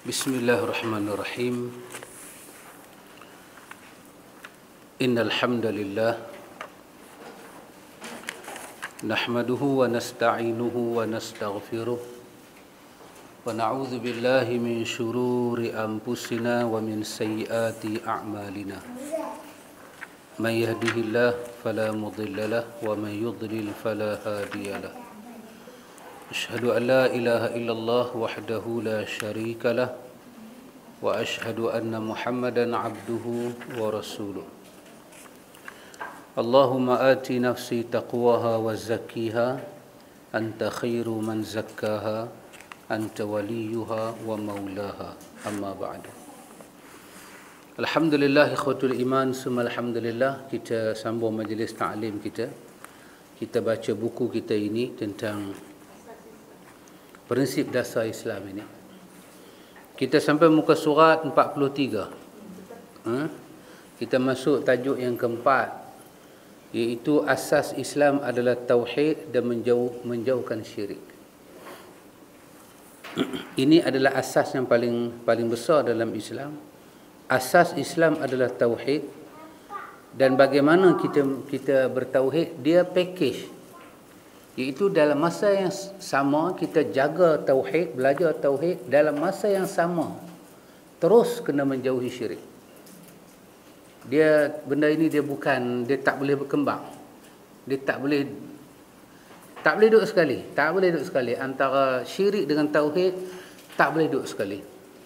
Bismillahirrahmanirrahim. Innal hamdalillah nahmaduhu wa nasta'inuhu wa nastaghfiruh wa na'udzu billahi min shururi anfusina wa min sayyiati a'malina. May yahdihillahu fala mudilla lahu wa may yudlil fala hadiya lahu. أشهد أن لا إله إلا الله وحده لا شريك له وأشهد أن محمدا عبده ورسوله اللهم آت نفسي تقواها وزكيها أنت خير من زكاها أنت وليها ومولاها أما بعد. Alhamdulillah ikhwatul iman, summa alhamdulillah, kita sambung majlis ta'lim kita. Kita baca buku kita ini tentang prinsip dasar Islam ini. Kita sampai muka surat 43. Kita masuk tajuk yang keempat, iaitu asas Islam adalah tauhid dan menjauhkan syirik. Ini adalah asas yang paling besar dalam Islam. Asas Islam adalah tauhid, dan bagaimana kita bertauhid, dia package. Iaitu dalam masa yang sama kita jaga tauhid, belajar tauhid, dalam masa yang sama terus kena menjauhi syirik. Benda ini dia tak boleh berkembang. Dia tak boleh duduk sekali. Tak boleh duduk sekali antara syirik dengan tauhid, tak boleh duduk sekali.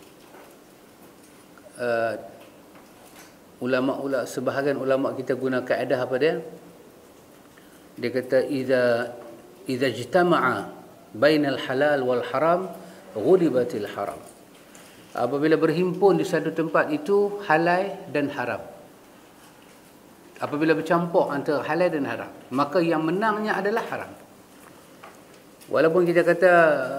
Sebahagian ulama kita guna kaedah apa dia? Dia kata idza ijtama'a bainal halal wal haram ghulibatil haram. Apabila berhimpun di satu tempat itu halal dan haram. Apabila bercampur antara halal dan haram, maka yang menangnya adalah haram. Walaupun kita kata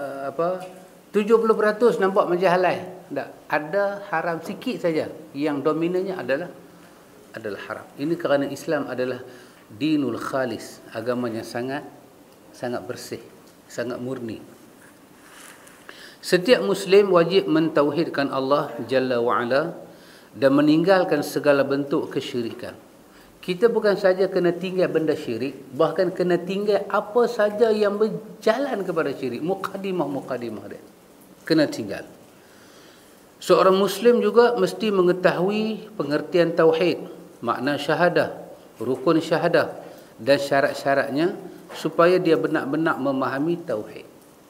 70% nampak macam halal, tak, ada haram sikit saja. Yang dominannya adalah haram. Ini kerana Islam adalah dinul khalis, agama yang sangat bersih, sangat murni. Setiap Muslim wajib mentauhidkan Allah Jalla wa'ala dan meninggalkan segala bentuk kesyirikan. Kita bukan saja kena tinggal benda syirik, bahkan kena tinggal apa saja yang berjalan kepada syirik. Muqaddimah dia kena tinggal. Seorang Muslim juga mesti mengetahui pengertian tauhid, makna syahadah, rukun syahadah dan syarat-syaratnya, supaya dia benar-benar memahami tauhid.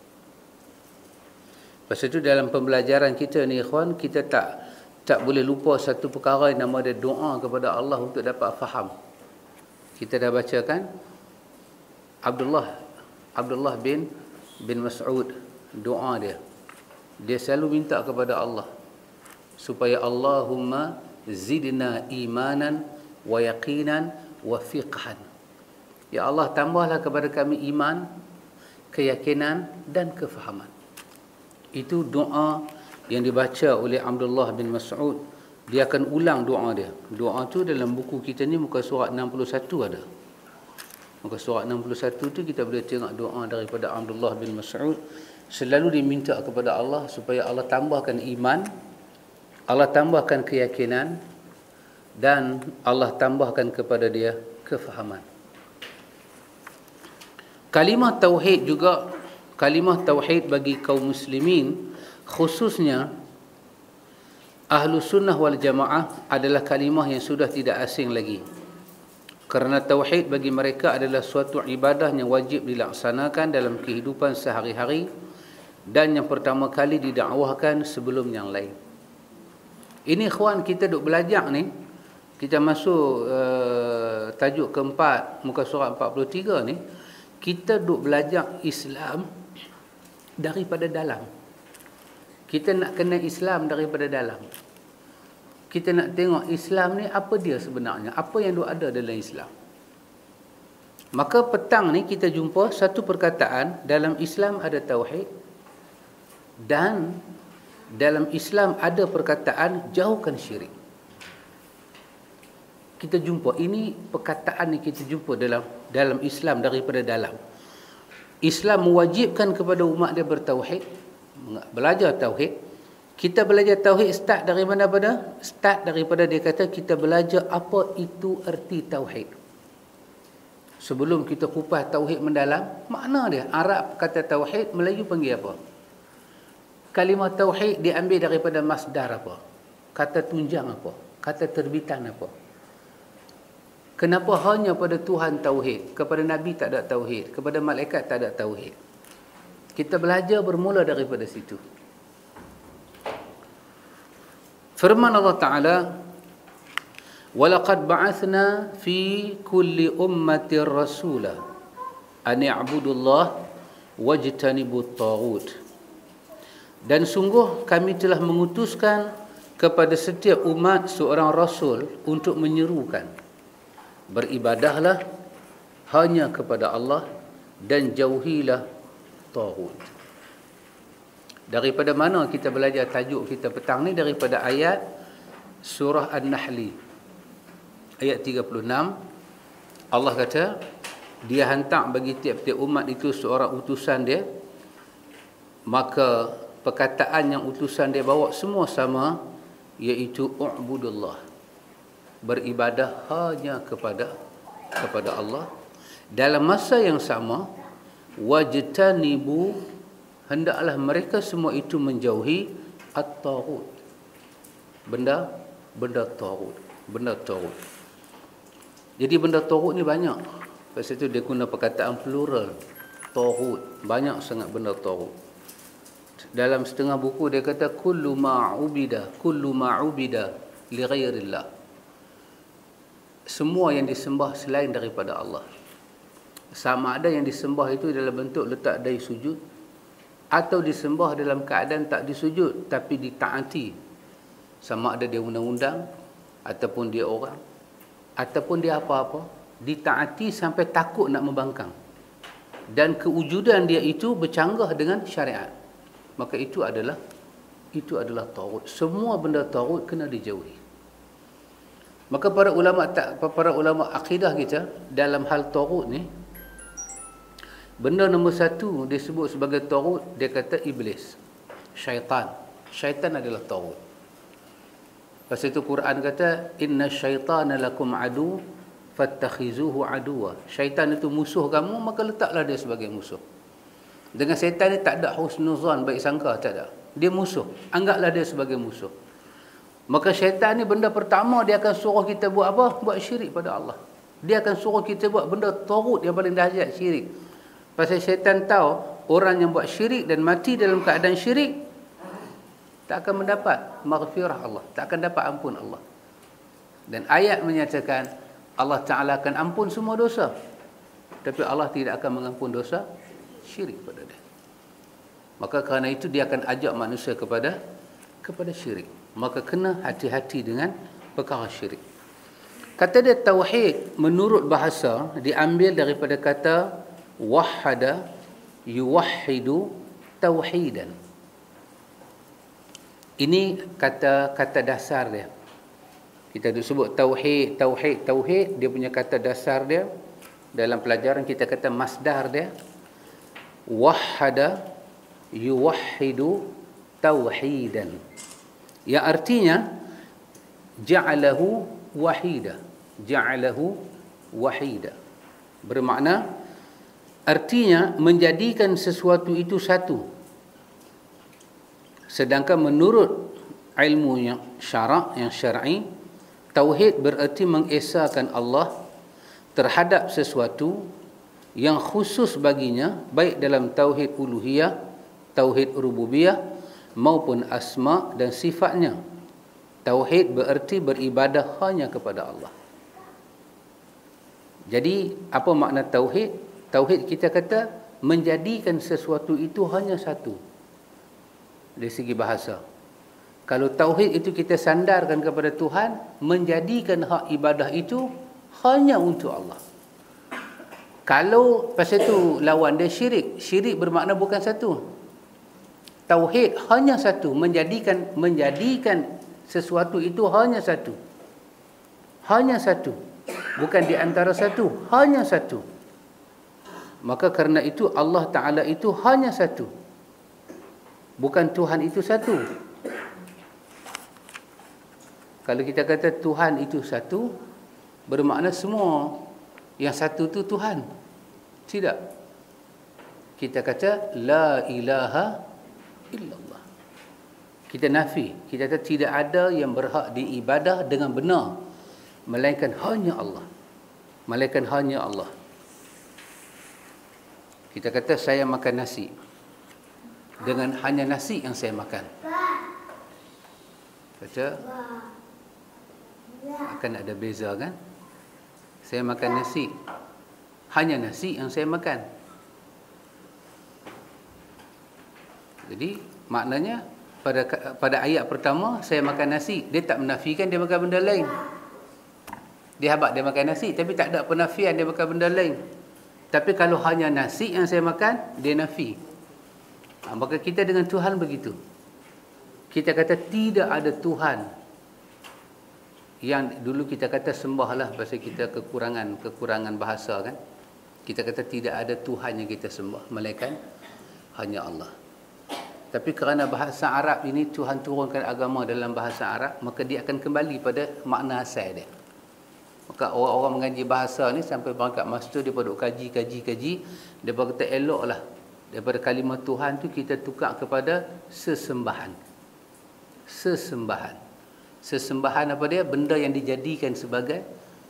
Lepas itu dalam pembelajaran kita ni ikhwan, kita tak boleh lupa satu perkara yang nama dia doa kepada Allah untuk dapat faham. Kita dah bacakan Abdullah bin Mas'ud, doa dia selalu minta kepada Allah supaya Allahumma zidna imanan wa yaqinan wa fiqhan. Ya Allah, tambahlah kepada kami iman, keyakinan dan kefahaman. Itu doa yang dibaca oleh Abdullah bin Mas'ud. Dia akan ulang doa dia. Doa tu dalam buku kita ni muka surat 61 ada. Muka surat 61 tu kita boleh tengok doa daripada Abdullah bin Mas'ud. Selalu diminta kepada Allah supaya Allah tambahkan iman, Allah tambahkan keyakinan, dan Allah tambahkan kepada dia kefahaman. Kalimah tauhid juga, kalimah tauhid bagi kaum muslimin, khususnya ahlu sunnah wal jamaah, adalah kalimah yang sudah tidak asing lagi. Kerana tauhid bagi mereka adalah suatu ibadah yang wajib dilaksanakan dalam kehidupan sehari-hari, dan yang pertama kali didakwahkan sebelum yang lain. Ini ikhwan, kita duk belajar ni, kita masuk tajuk keempat muka surat 43 ni, kita duk belajar Islam daripada dalam. Kita nak kenal Islam daripada dalam. Kita nak tengok Islam ni apa dia sebenarnya, apa yang ada dalam Islam. Maka petang ni kita jumpa satu perkataan, dalam Islam ada tauhid, dan dalam Islam ada perkataan jauhkan syirik. Kita jumpa ini perkataan ni, kita jumpa dalam Islam daripada dalam. Islam mewajibkan kepada umat dia bertauhid, belajar tauhid. Kita belajar tauhid start dari mana pada? Start daripada dia kata kita belajar apa itu erti tauhid. Sebelum kita kupas tauhid mendalam, makna dia. Arab kata tauhid, Melayu panggil apa? Kalimah tauhid diambil daripada masdar apa? Kata tunjang apa? Kata terbitan apa? Kenapa hanya pada Tuhan tauhid? Kepada Nabi tak ada tauhid, kepada malaikat tak ada tauhid. Kita belajar bermula daripada situ. Firman Allah Ta'ala, وَلَقَدْ بَعَثْنَا فِي كُلِّ أُمَّةٍ رَسُولًا أَنِ اعْبُدُوا اللَّهَ وَاجْتَنِبُوا الطَّاغُوتَ. Dan sungguh kami telah mengutuskan kepada setiap umat seorang rasul untuk menyerukan, beribadahlah hanya kepada Allah dan jauhilah taghut. Daripada mana kita belajar tajuk kita petang ni? Daripada ayat surah An-Nahl ayat 36. Allah kata dia hantar bagi tiap-tiap umat itu seorang utusan dia, maka perkataan yang utusan dia bawa semua sama, iaitu u'budullah, beribadah hanya kepada Allah. Dalam masa yang sama, wajtanibu, hendaklah mereka semua itu menjauhi at-taghut, benda taghut. Jadi benda taghut ni banyak. Pasal itu dia guna perkataan plural, taghut. Banyak sangat benda taghut. Dalam setengah buku dia kata kullu ma'ubida li ghairillah. Semua yang disembah selain daripada Allah. Sama ada yang disembah itu dalam bentuk letak dahi sujud, atau disembah dalam keadaan tak disujud tapi ditaati, sama ada dia undang-undang ataupun dia orang ataupun dia apa-apa, ditaati sampai takut nak membangkang, dan kewujudan dia itu bercanggah dengan syariat, maka itu adalah taghut. Semua benda taghut kena dijauhi. Maka para ulama akidah kita dalam hal taghut ni, benda nombor satu disebut sebagai taghut, dia kata iblis, syaitan. Syaitan adalah taghut. Pasal itu Quran kata inna syaitana lakum adu fattakhizuhu aduwa. Syaitan itu musuh kamu, maka letaklah dia sebagai musuh. Dengan syaitan ni tak ada husnuzan, baik sangka, tak ada. Dia musuh, anggaplah dia sebagai musuh. Maka syaitan ni benda pertama dia akan suruh kita buat apa? Buat syirik pada Allah. Dia akan suruh kita buat benda taghut yang paling dahsyat, syirik. Pasal syaitan tahu orang yang buat syirik dan mati dalam keadaan syirik tak akan mendapat maghfirah Allah, tak akan dapat ampun Allah. Dan ayat menyatakan Allah Ta'ala akan ampun semua dosa, tapi Allah tidak akan mengampun dosa syirik pada dia. Maka kerana itu dia akan ajak manusia kepada syirik. Maka kena hati-hati dengan perkara syirik. Kata dia tauhid menurut bahasa diambil daripada kata wahada yuwahhidu tauhidan. Ini kata dasar dia. Kita sebut tauhid, dia punya kata dasar dia. Dalam pelajaran kita kata masdar dia. Wahada yuwahhidu tauhidan. Yang artinya ja'alahu wahida. Ja'alahu wahida. Bermakna artinya menjadikan sesuatu itu satu. Sedangkan menurut ilmu yang syar'i, tauhid bererti mengesahkan Allah terhadap sesuatu yang khusus baginya, baik dalam tauhid uluhiyah, tauhid rububiyah maupun asma dan sifatnya. Tauhid bererti beribadah hanya kepada Allah. Jadi apa makna tauhid? Tauhid kita kata menjadikan sesuatu itu hanya satu. Dari segi bahasa, kalau tauhid itu kita sandarkan kepada Tuhan, menjadikan hak ibadah itu hanya untuk Allah. Kalau pasal itu lawan dia syirik. Syirik bermakna bukan satu. Tauhid hanya satu, menjadikan sesuatu itu hanya satu. Hanya satu. Bukan di antara satu, hanya satu. Maka kerana itu Allah Ta'ala itu hanya satu. Bukan Tuhan itu satu. Kalau kita kata Tuhan itu satu, bermakna semua yang satu itu Tuhan. Tidak. Kita kata la ilaha illallah. Kita nafi. Kita kata tidak ada yang berhak diibadah dengan benar melainkan hanya Allah. Melainkan hanya Allah. Kita kata saya makan nasi. Dengan hanya nasi yang saya makan. Kata akan ada beza kan? Saya makan nasi. Hanya nasi yang saya makan. Jadi maknanya pada ayat pertama saya makan nasi, dia tak menafikan dia makan benda lain. Dia habaq dia makan nasi tapi tak ada penafian dia makan benda lain. Tapi kalau hanya nasi yang saya makan, dia nafi. Maka kita dengan Tuhan begitu. Kita kata tidak ada Tuhan. Yang dulu kita kata sembahlah, pasal kita kekurangan bahasa kan. Kita kata tidak ada Tuhan yang kita sembah, melainkan hanya Allah. Tapi kerana bahasa Arab ini Tuhan turunkan agama dalam bahasa Arab, maka dia akan kembali pada makna asal dia. Maka orang-orang mengaji bahasa ni sampai berangkat master, dia duk kaji. Dia kata eloklah daripada kalimah Tuhan tu kita tukar kepada sesembahan. Sesembahan apa dia? Benda yang dijadikan sebagai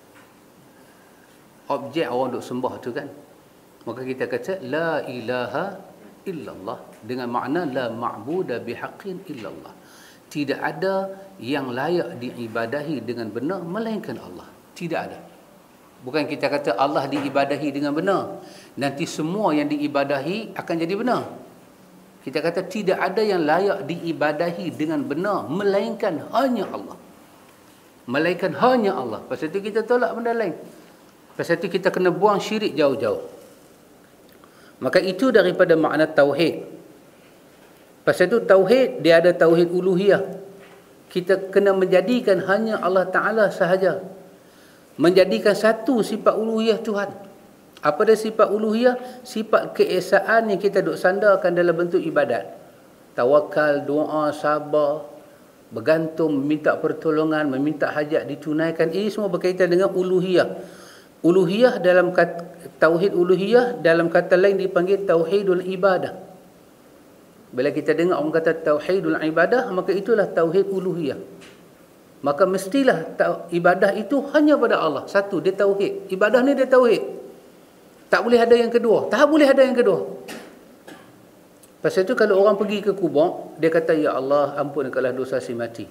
objek orang duk sembah tu kan. Maka kita kata la ilaha illallah dengan makna la ma'budu bihaqqin illallah. Tidak ada yang layak diibadahi dengan benar melainkan Allah. Tidak ada. Bukan kita kata Allah diibadahi dengan benar, nanti semua yang diibadahi akan jadi benar. Kita kata tidak ada yang layak diibadahi dengan benar melainkan hanya Allah. Melainkan hanya Allah. Pasal itu kita tolak benda lain. Pasal itu kita kena buang syirik jauh-jauh. Maka itu daripada makna tauhid. Pasal itu tauhid, dia ada tauhid uluhiyah. Kita kena menjadikan hanya Allah Ta'ala sahaja. Menjadikan satu sifat uluhiyah Tuhan. Apa dia sifat uluhiyah? Sifat keesaan yang kita duk sandarkan dalam bentuk ibadat. Tawakal, doa, sabar, bergantung, meminta pertolongan, meminta hajat ditunaikan. Ini semua berkaitan dengan uluhiyah. Uluhiyah dalam tauhid uluhiyah dalam kata lain dipanggil tauhidul ibadah. Bila kita dengar orang kata tauhidul ibadah, maka itulah tauhid uluhiyah. Maka mestilah ibadah itu hanya pada Allah. Satu, dia tauhid. Ibadah ni dia tauhid. Tak boleh ada yang kedua. Tak boleh ada yang kedua. Pasal itu kalau orang pergi ke kubur, dia kata ya Allah ampunkanlah dosa si mati.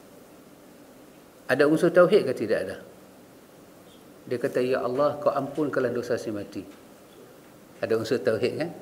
Ada unsur tauhid ke tidak ada? Dia kata ya Allah kau ampunkanlah dosa si mati. Ada unsur tauhid kan?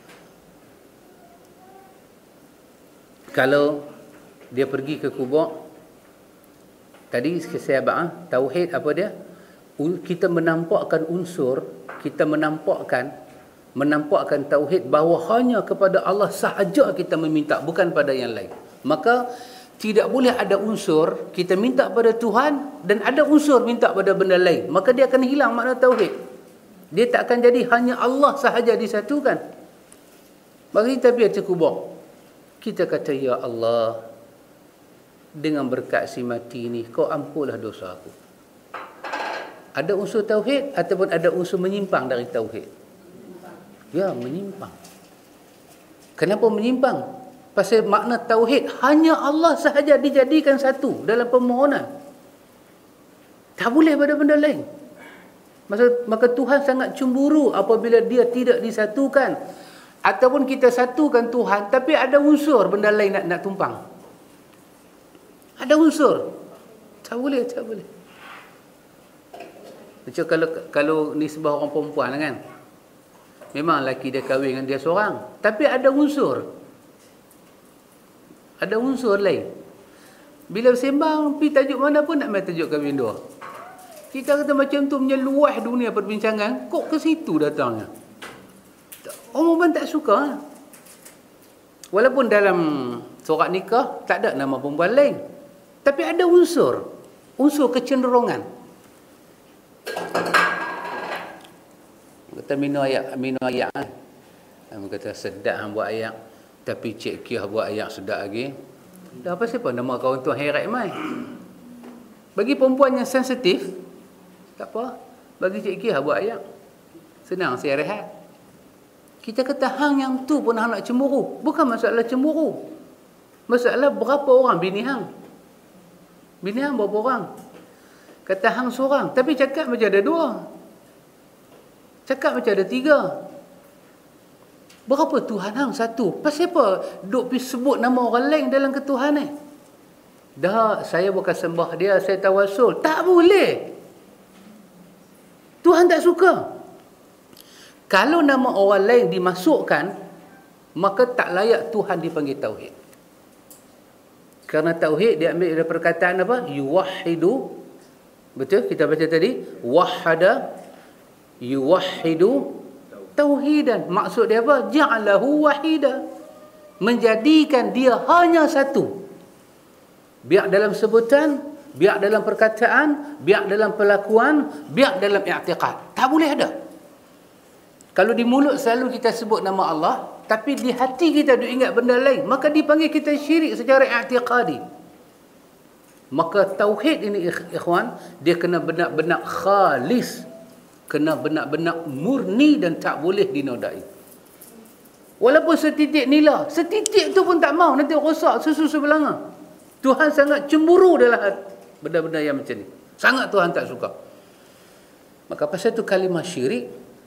Kalau dia pergi ke kubur, tadi saya abang tauhid apa dia? Kita menampakkan unsur, kita menampakkan tauhid bahawa hanya kepada Allah sahaja kita meminta, bukan pada yang lain. Maka tidak boleh ada unsur kita minta pada Tuhan dan ada unsur minta pada benda lain. Maka dia akan hilang makna tauhid. Dia tak akan jadi hanya Allah sahaja disatukan. Maka kita pergi ke kubur. Kita kata ya Allah, dengan berkat si mati ni kau ampunlah dosa aku. Ada unsur tauhid ataupun ada unsur menyimpang dari tauhid? Ya, menyimpang. Kenapa menyimpang? Pasal makna tauhid hanya Allah sahaja dijadikan satu dalam permohonan. Tak boleh pada benda lain. Maka Tuhan sangat cemburu apabila dia tidak disatukan. Ataupun kita satukan Tuhan tapi ada unsur benda lain nak tumpang. Ada unsur. Tak boleh. Macam kalau nisbah orang perempuan kan. Memang lelaki dia kahwin dengan dia seorang, tapi ada unsur. Ada unsur lain. Bila sembang, pergi tajuk mana pun nak main tajuk kahwin dua. Kita kata macam tu menyeluah dunia perbincangan, kok ke situ datangnya. Orang pun tak suka. Walaupun dalam surat nikah, tak ada nama perempuan lain. Tapi ada unsur. Unsur kecenderungan. Kata minum ayak. Kamu kata sedap hang buat ayak. Tapi Cik Kiah buat ayak sedap lagi. Dah apa siapa nama kawan tu hairat mai? Bagi perempuan yang sensitif, tak apa. Bagi Cik Kia buat ayat. Senang saya rehat. Kita kata hang yang tu pun hang nak cemburu. Bukan masalah cemburu. Masalah berapa orang bini hang. Bini hang berapa orang? Kata hang seorang. Tapi cakap macam ada 2. Cakap macam ada 3. Berapa Tuhan hang? 1. Pasal apa duk pergi sebut nama orang lain dalam ketuhanan? Dah, saya bukan sembah dia, saya tawasul. Tak boleh. Tuhan tak suka. Kalau nama orang lain dimasukkan, maka tak layak Tuhan dipanggil tauhid. Kerana tauhid dia ambil dari perkataan apa? Yuwahhidu. Betul? Kita baca tadi. Wahada. Yuwahhidu tauhidan. Maksud dia apa? Ja'alahu wahida. Menjadikan dia hanya satu. Biar dalam sebutan, biar dalam perkataan, biar dalam perlakuan, biar dalam i'tiqad. Tak boleh ada. Kalau di mulut selalu kita sebut nama Allah, tapi di hati kita duk ingat benda lain, maka dipanggil kita syirik secara i'tiqadi. Maka tauhid ini ikhwan, dia kena benar-benar khalis, kena benar-benar murni dan tak boleh dinodai. Walaupun setitik nila, setitik tu pun tak mau, nanti rosak susu belanga. Tuhan sangat cemburu dalam benda-benda yang macam ni. Sangat Tuhan tak suka. Maka pasal tu kalimah syirik,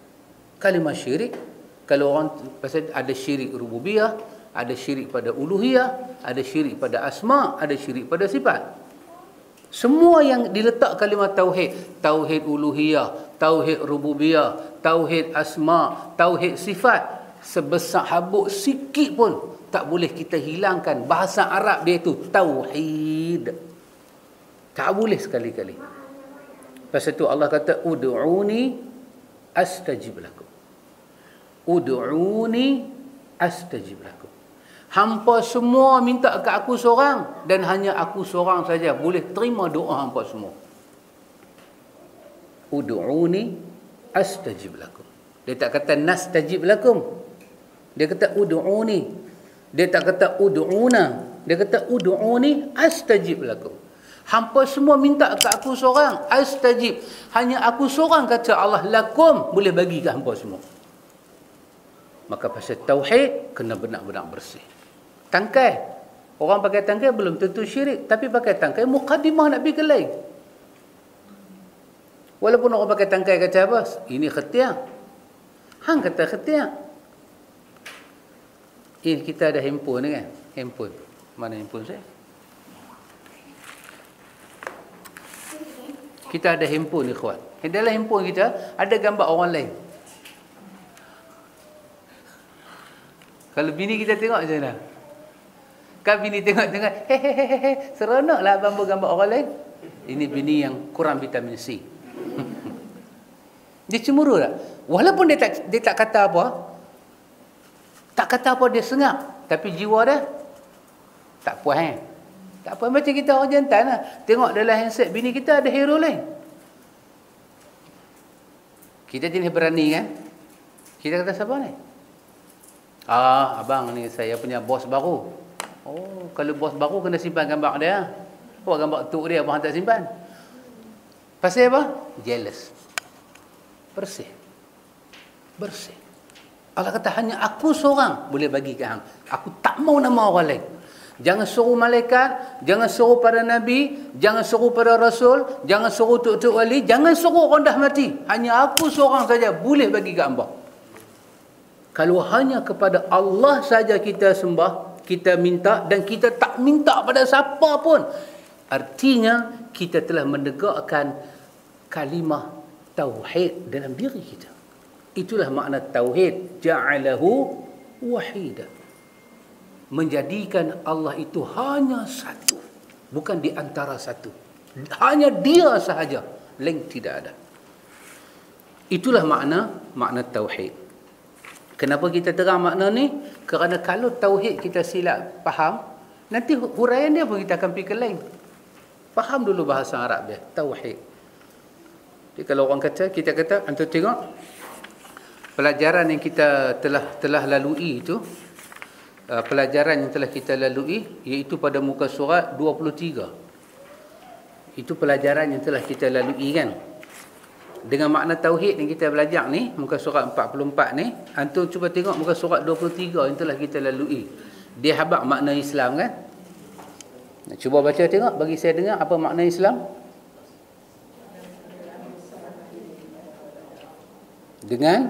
kalau orang pasal ada syirik rububiyah, ada syirik pada uluhiyah, ada syirik pada asma, ada syirik pada sifat. Semua yang diletak kalimah tauhid, tauhid uluhiyah, tauhid rububiyah, tauhid asma, tauhid sifat, sebesar habuk sikit pun tak boleh kita hilangkan bahasa Arab dia itu tauhid. Tak boleh sekali-kali. Pasal tu Allah kata ud'uni astajib lakum. Ud'uni astajib lakum. Hampa semua minta ke aku seorang dan hanya aku seorang saja boleh terima doa hampa semua. Ud'uni astajib lakum. Dia tak kata nastajib lakum. Dia kata ud'uni. Dia tak kata ud'una. Dia kata ud'uni astajib lakum. Hampa semua minta ke aku seorang, astajib. Hanya aku seorang kata Allah lakum, boleh bagi ke hampa semua. Maka pasal tauhid kena benar-benar bersih. Tangkai. Orang pakai tangkai belum tentu syirik, tapi pakai tangkai muqaddimah nak pergi ke lain. Walaupun orang pakai tangkai kata apa? Ini khatiak. Hang kata khatiak. Kita ada handphone ni kan? Handphone. Mana handphone saya? Kita ada handphone ni ikhwan. Dalam handphone kita ada gambar orang lain. Kalau bini kita tengok macam mana? Kan bini tengok-tengok, hehehe, seronoklah abang gambar orang lain. Ini bini yang kurang vitamin C. Dia cemburu tak? Walaupun dia tak kata apa, tak kata apa dia sengak, tapi jiwa dia tak puas kan? Tak puas macam kita orang jantan lah. Tengok dalam handset bini kita ada hero lain. Kita jenis berani kan? Kita kata siapa ni? Abang ni saya punya bos baru. Oh, kalau bos baru kena simpan gambar dia. Oh, gambar tok dia abang tak simpan. Pasal apa? Jealous. Bersih. Allah kata hanya aku seorang boleh bagi ke hang. Aku tak mau nama orang lain. Jangan suruh malaikat, jangan suruh para nabi, jangan suruh para rasul, jangan suruh tok-tok wali, jangan suruh orang dah mati. Hanya aku seorang saja boleh bagi ke hamba. Kalau hanya kepada Allah saja kita sembah, kita minta dan kita tak minta pada siapa pun, artinya kita telah menegakkan kalimah tauhid dalam diri kita. Itulah makna tauhid, ja'alahu wahida. Menjadikan Allah itu hanya satu, bukan di antara satu. Hanya dia sahaja, lain tidak ada. Itulah makna tauhid. Kenapa kita terang makna ni? Kerana kalau tauhid kita silap faham, nanti huraian dia pun kita akan pergi ke lain. Faham dulu bahasa Arab dia, tauhid. Jadi kalau orang kata, kita kata, antum tengok pelajaran yang kita telah lalui itu, pelajaran yang telah kita lalui iaitu pada muka surat 23. Itu pelajaran yang telah kita lalui kan. Dengan makna tauhid yang kita belajar ni, muka surat 44 ni, antum cuba tengok muka surat 23 yang telah kita lalui. Dia habaq makna Islam kan. Cuba baca tengok, bagi saya dengar apa makna Islam. Dengan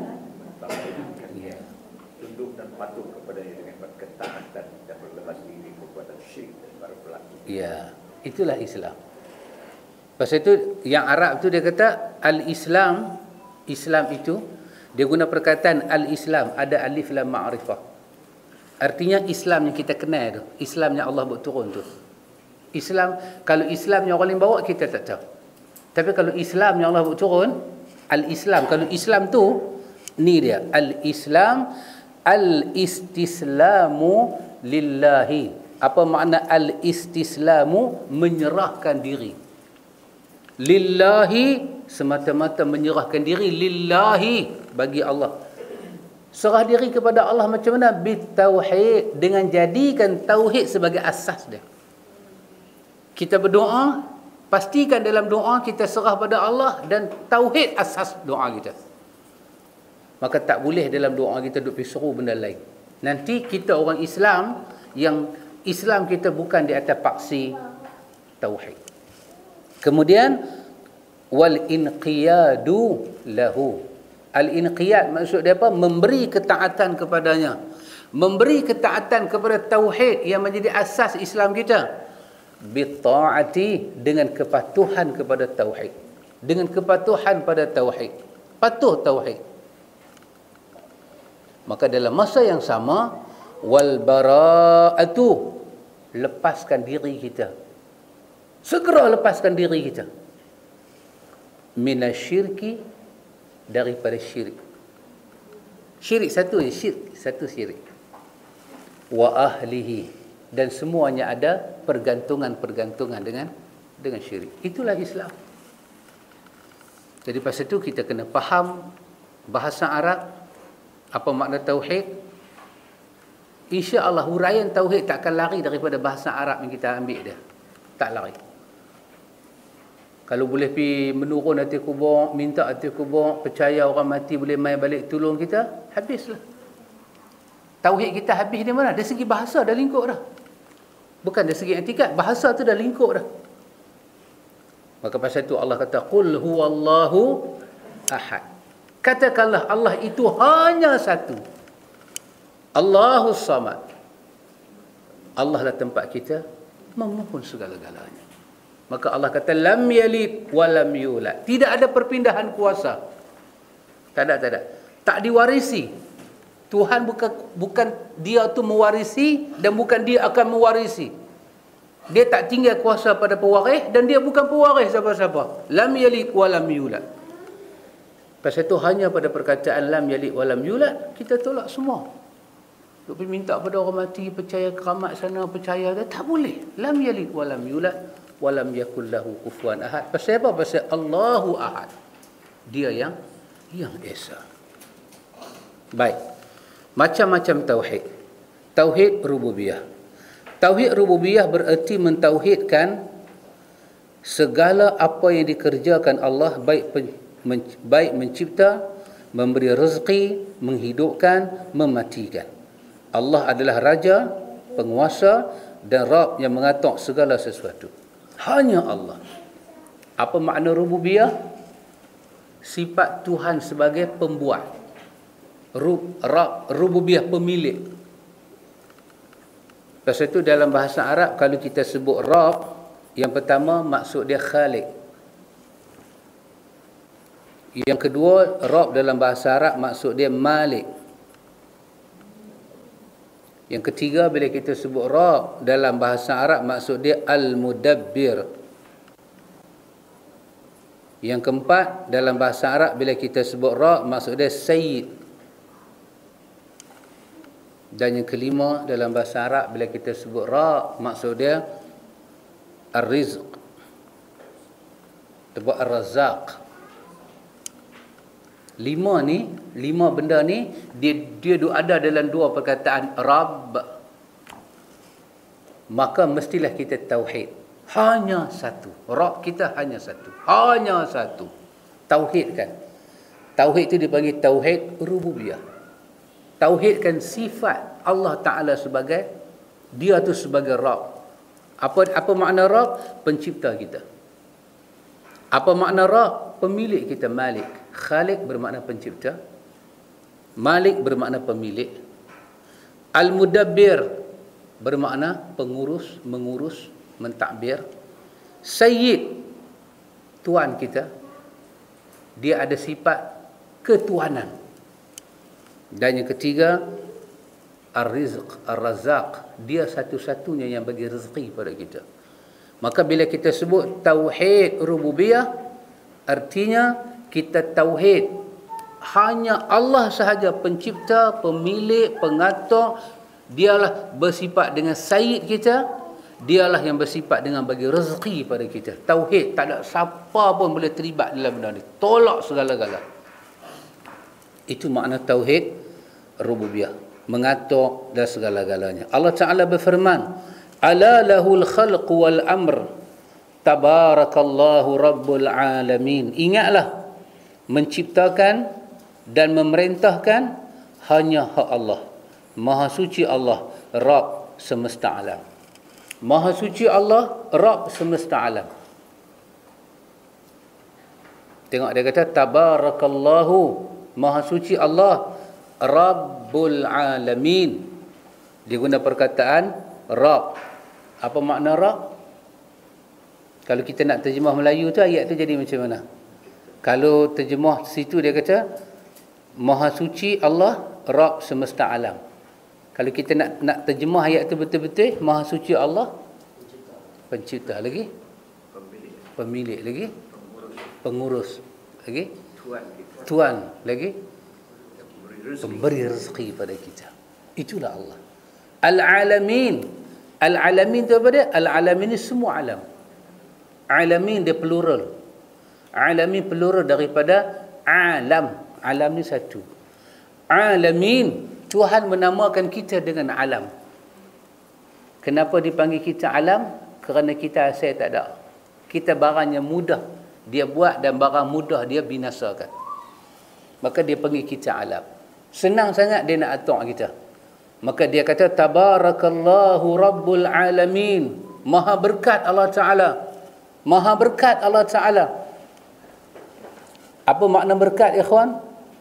tunduk dan patuh kepadanya dengan ketaatan dan berlepas diri perbuatan syirik dan para pelaku. Ya, itulah Islam. Pasal itu yang Arab tu dia kata al-Islam, Islam itu dia guna perkataan al-Islam, ada alif lam ma'rifah. Artinya Islam yang kita kenal tu, Islam yang Allah buat turun tu. Islam, kalau Islam yang orang lain bawa kita tak tahu. Tapi kalau Islam yang Allah buat turun, al-Islam, kalau Islam tu ni dia, al-Islam al-istislamu lillahi. Apa makna al-istislamu? Menyerahkan diri. Lillahi, semata-mata menyerahkan diri. Lillahi, bagi Allah. Serah diri kepada Allah macam mana? Bitauhid, dengan jadikan tauhid sebagai asas dia. Kita berdoa, pastikan dalam doa kita serah pada Allah dan tauhid asas doa kita. Maka tak boleh dalam doa kita duk pergi suruh benda lain. Nanti kita orang Islam, yang Islam kita bukan di atas paksi tauhid. Kemudian wal inqiyadu lahu. Al inqiyad maksud dia apa? Memberi ketaatan kepadanya. Memberi ketaatan kepada tauhid yang menjadi asas Islam kita. Bitta'ati, dengan kepatuhan kepada tauhid. Dengan kepatuhan pada tauhid. Patuh tauhid. Maka dalam masa yang sama, wal bara'atu, lepaskan diri kita. Segera lepaskan diri kita. Minasyirki, daripada syirik. Syirik satu je, satu syirik. Wa ahlihi, dan semuanya ada pergantungan-pergantungan dengan syirik. Itulah Islam. Jadi pasal itu kita kena faham bahasa Arab, apa makna tauhid. Insya-Allah huraian tauhid tak akan lari daripada bahasa Arab yang kita ambil dia. Tak lari. Kalau boleh pergi menurun hati kubur, minta hati kubur, percaya orang mati boleh mai balik tolong kita, habislah. Tauhid kita habis di mana? Dari segi bahasa dah lingkup dah. Bukan dari segi i'tikad, bahasa tu dah lingkup dah. Maka pasal itu Allah kata qul huwallahu ahad. Katakanlah Allah itu hanya satu. Allahus samad. Allah lah tempat kita memohon segala-galanya. Maka Allah kata lam yalid wa lam yulad. Tidak ada perpindahan kuasa. Tak ada. Tak diwarisi. Tuhan bukan dia tu mewarisi dan bukan dia akan mewarisi. Dia tak tinggal kuasa pada pewaris dan dia bukan pewaris siapa-siapa. Lam yalid wa lam yulad. Pasal itu hanya pada perkataan lam yalid wa lam yulad kita tolak semua. Duk minta pada orang mati percaya keramat sana, percaya dia tak boleh. Lam yalid wa lam yulad wa lam yakul lahu kufuwan ahad. Pasal apa? Pasal Allahu ahad. Dia yang esa. Baik. Macam-macam tauhid. Tauhid rububiyah. Tauhid rububiyah bererti mentauhidkan segala apa yang dikerjakan Allah, baik mencipta, memberi rezeki, menghidupkan, mematikan. Allah adalah Raja, penguasa dan Rabb yang mengatur segala sesuatu. Hanya Allah. Apa makna rububiyah? Sifat Tuhan sebagai pembuat. Rabb, rububiyah pemilik. Pasal itu dalam bahasa Arab kalau kita sebut Rabb, yang pertama maksud dia Khaliq. Yang kedua, Rabb dalam bahasa Arab maksud dia Malik. Yang ketiga, bila kita sebut Rabb dalam bahasa Arab maksud dia Al-Mudabbir. Yang keempat, dalam bahasa Arab bila kita sebut Rabb maksud dia Sayyid. Dan yang kelima, dalam bahasa Arab bila kita sebut Rabb maksud dia Ar-Rizq. Sebut Ar-Razzaq. Lima benda ni dia ada dalam dua perkataan Rabb. Maka mestilah kita tauhid. Hanya satu. Rabb kita hanya satu. Hanya satu. Tauhid kan. Tauhid itu dipanggil tauhid rububiyah. Tauhidkan sifat Allah Ta'ala sebagai, dia tu sebagai Rabb. Apa makna Rabb? Pencipta kita. Apa makna Rabb? Pemilik kita, Malik. Khalik bermakna pencipta. Malik bermakna pemilik. Al-Mudabbir bermakna pengurus, mengurus, mentadbir. Sayyid, tuan kita. Dia ada sifat ketuanan. Dan yang ketiga, Ar-Rizq, Ar-Razzaq. Dia satu-satunya yang bagi rezeki pada kita. Maka bila kita sebut tauhid rububiyah, artinya kita tauhid hanya Allah sahaja pencipta, pemilik, pengatur. Dialah bersifat dengan sayyid kita. Dialah yang bersifat dengan bagi rezeki pada kita. Tauhid, tak ada siapa pun boleh terlibat dalam benda ni. Tolak segala-gala. Itu makna tauhid rububiyah, mengatur dan segala-galanya. Allah Ta'ala berfirman, ala lahul khalq wal amr tabarakallahu rabbul alamin. Ingatlah, menciptakan dan memerintahkan hanya hak Allah. Maha suci Allah, Rabb semesta alam. Maha suci Allah, Rabb semesta alam. Tengok dia kata tabarakallahu, maha suci Allah, Rabbul Alamin. Dia guna perkataan Rabb. Apa makna Rabb? Kalau kita nak terjemah Melayu tu, ayat tu jadi macam mana? Kalau terjemah situ dia kata maha suci Allah, Rabb semesta alam. Kalau kita nak terjemah ayat tu betul-betul, maha suci Allah, pencipta lagi, pemilik lagi, pengurus lagi, tuan lagi, pemberi rezeki pada kita. Itulah Allah. Al-Alamin. Al-Alamin itu apa dia? Al-Alamin ini semua alam. Alamin dia plural. Alamin plural daripada alam. Alam ni satu. Alamin. Tuhan menamakan kita dengan alam. Kenapa dipanggil kita alam? Kerana kita asal tak ada. Kita barang yang mudah dia buat dan barang mudah dia binasakan. Maka dia panggil kita alam. Senang sangat dia nak atur kita. Maka dia kata tabarakallahu rabbul alamin. Maha berkat Allah Ta'ala. Maha berkat Allah Ta'ala. Apa makna berkat, ikhwan?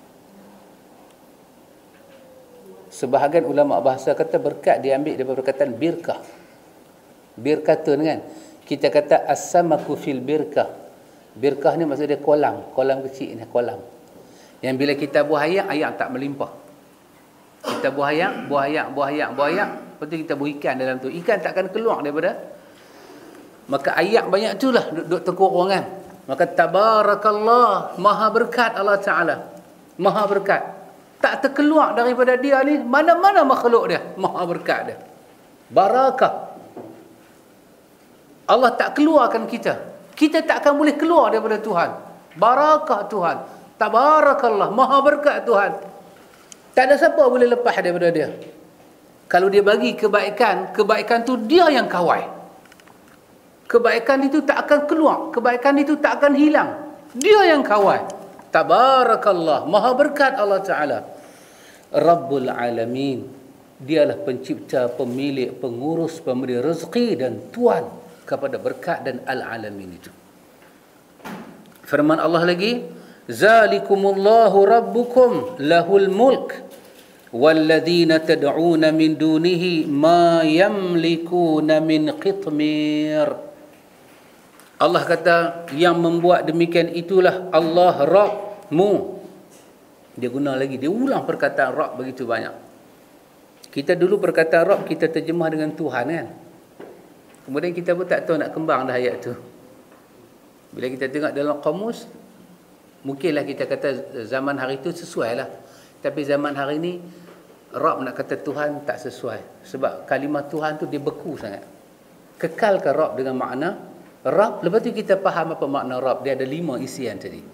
Sebahagian ulama bahasa kata berkat diambil daripada perkataan birkah. Birkatun kan. Kita kata as-samaku fil birkah. Birkah ni maksud dia kolam. Kolam kecil ni, kolam. Yang bila kita buah ayak, ayak tak melimpah. Kita buah ayak, lepas tu kita buah ikan dalam tu. Ikan takkan keluar daripada. Maka ayak banyak tu lah duduk terkurung kan. Maka tabarakallah, maha berkat Allah Ta'ala. Maha berkat. Tak terkeluar daripada dia ni, mana-mana makhluk dia. Maha berkat dia. Barakah. Allah tak keluarkan kita. Kita tak akan boleh keluar daripada Tuhan. Barakah Tuhan. Tabarakallah, maha berkat Tuhan. Tak ada siapa boleh lepas daripada dia. Kalau dia bagi kebaikan, kebaikan tu dia yang kawal. Kebaikan itu tak akan keluar, kebaikan itu tak akan hilang. Dia yang kawal. Tabarakallah, maha berkat Allah Ta'ala. Rabbul Alamin. Dialah pencipta, pemilik, pengurus, pemberi rezeki dan tuan kepada berkat dan al-alamin itu. Firman Allah lagi, zalikumullahu rabbukum lahul mulk walladzina tad'una min dunihi ma yamlikuna min qitmir. Allah kata yang membuat demikian itulah Allah Rabbmu. Dia guna lagi, dia ulang perkataan Rabb begitu banyak. Kita dulu perkataan Rabb kita terjemah dengan Tuhan kan. Kemudian kita pun tak tahu nak kembang dah ayat tu. Bila kita tengok dalam kamus, mungkinlah kita kata zaman hari itu sesuai lah. Tapi zaman hari ini, Rabb nak kata Tuhan tak sesuai. Sebab kalimah Tuhan tu dia beku sangat. Kekalkan Rabb dengan makna Rabb. Lepas tu kita faham apa makna Rabb. Dia ada 5 isian tadi.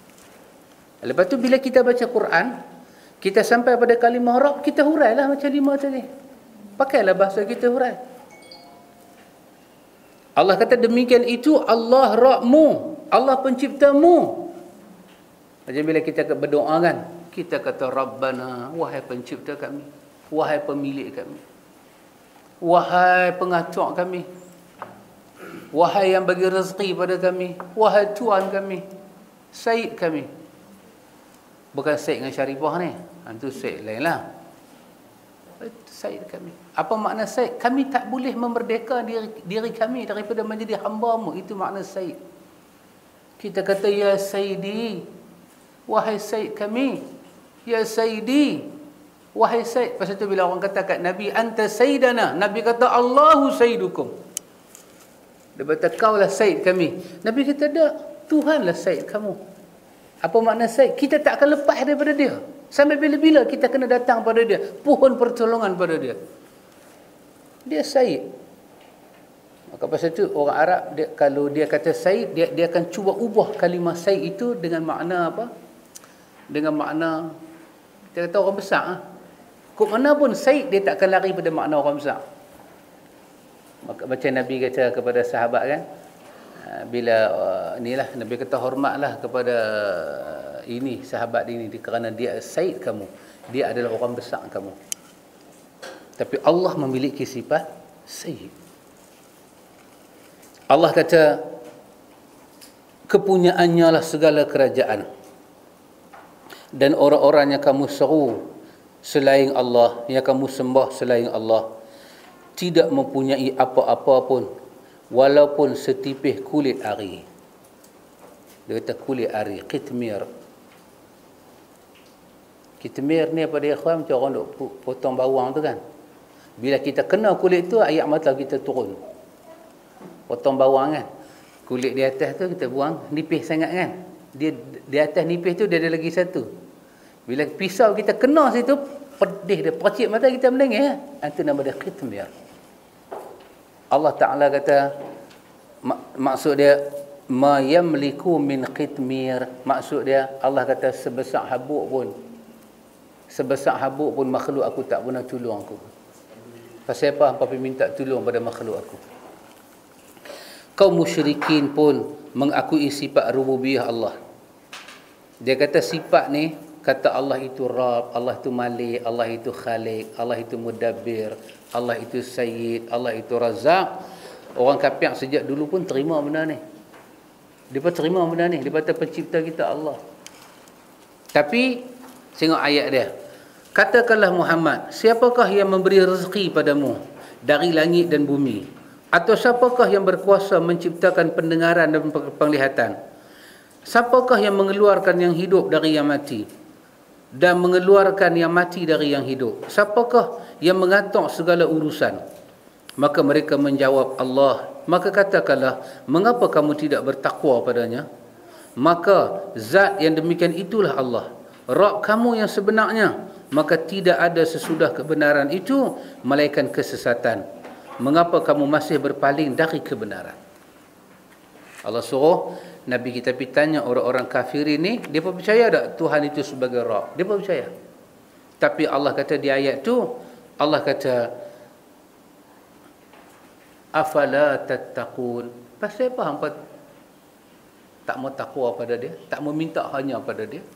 Lepas tu bila kita baca Quran, kita sampai pada kalimah Rabb, kita hurailah macam 5 tadi. Pakailah bahasa kita hurai. Allah kata demikian itu Allah Rabbmu, Allah penciptamu. Macam bila kita berdoa kan, kita kata Rabbana, wahai pencipta kami, wahai pemilik kami, wahai pengatur kami, wahai yang bagi rezeki pada kami, wahai Tuhan kami, Sayyid kami. Bukan Sayyid dengan Syarifah ni, itu Sayyid lain lah. Sayyid kami. Apa makna Sayyid? Kami tak boleh memerdeka diri kami daripada menjadi hamba-Mu. Itu makna Sayyid. Kita kata ya Sayyidi, wahai Sayyid kami, ya Sayyidi, wahai Sayyid. Pasal tu bila orang kata kat Nabi, anta Sayyidana, Nabi kata Allahu Sayyidukum. Dia kata kaulah Sayyid kami. Nabi kata tak, Tuhanlah Sayyid kamu. Apa makna Sayyid? Kita tak akan lepas daripada dia. Sampai bila-bila kita kena datang pada dia, pohon pertolongan pada dia. Dia Sayyid. Maka pasal tu orang Arab dia, kalau dia kata Sayyid, dia akan cuba ubah kalimah Sayyid itu dengan makna apa? Dengan makna kita kata orang besar. Kok mana pun Sayyid dia tak akan lari pada makna orang besar. Maka macam Nabi kata kepada sahabat kan, bila inilah Nabi kata hormatlah kepada ini sahabat ini kerana dia Sayyid kamu, dia adalah orang besar kamu. Tapi Allah memiliki sifat Sayyid. Allah kata kepunyaannya lah segala kerajaan, dan orang-orang yang kamu seru selain Allah, yang kamu sembah selain Allah, tidak mempunyai apa-apa pun walaupun setipih kulit ari. Dia kata kulit ari, qitmir. Qitmir ni apa dia ikhwan? Macam orang duk potong bawang tu kan. Bila kita kena kulit tu, air mata kita turun. Potong bawang kan, kulit di atas tu kita buang, nipis sangat kan. Dia di atas nipis tu dia ada lagi satu. Bila pisau kita kena situ, pedih dia, percik mata kita menengah. Itu nama dia qitmir. Allah Ta'ala kata, maksud dia ma yamliku min qitmir. Maksud dia Allah kata sebesar habuk pun makhluk aku tak pernah tolong aku. Pasal apa hampa pergi minta tolong pada makhluk aku? Kaum musyrikin pun mengakui sifat rububiyah Allah. Dia kata sifat ni, kata Allah itu Rabb, Allah itu Malik, Allah itu Khalik, Allah itu Mudabbir, Allah itu Sayyid, Allah itu Razak. Orang kafir sejak dulu pun terima benda ni. Dia pun terima benda ni. Dia kata pencipta kita Allah. Tapi tengok ayat dia. Katakanlah Muhammad, siapakah yang memberi rezeki padamu dari langit dan bumi? Atau siapakah yang berkuasa menciptakan pendengaran dan penglihatan? Siapakah yang mengeluarkan yang hidup dari yang mati dan mengeluarkan yang mati dari yang hidup? Siapakah yang mengatur segala urusan? Maka mereka menjawab Allah. Maka katakanlah, mengapa kamu tidak bertakwa padanya? Maka zat yang demikian itulah Allah, Rabb kamu yang sebenarnya. Maka tidak ada sesudah kebenaran itu melainkan kesesatan. Mengapa kamu masih berpaling dari kebenaran? Allah suruh Nabi kita pergi tanya orang-orang kafir ini, dia pun percaya tak Tuhan itu sebagai Rabb? Dia pun percaya. Tapi Allah kata di ayat tu, Allah kata afala tattaqun. Pasal apa hampa tak mau takwa pada dia, tak mau minta hanya pada dia?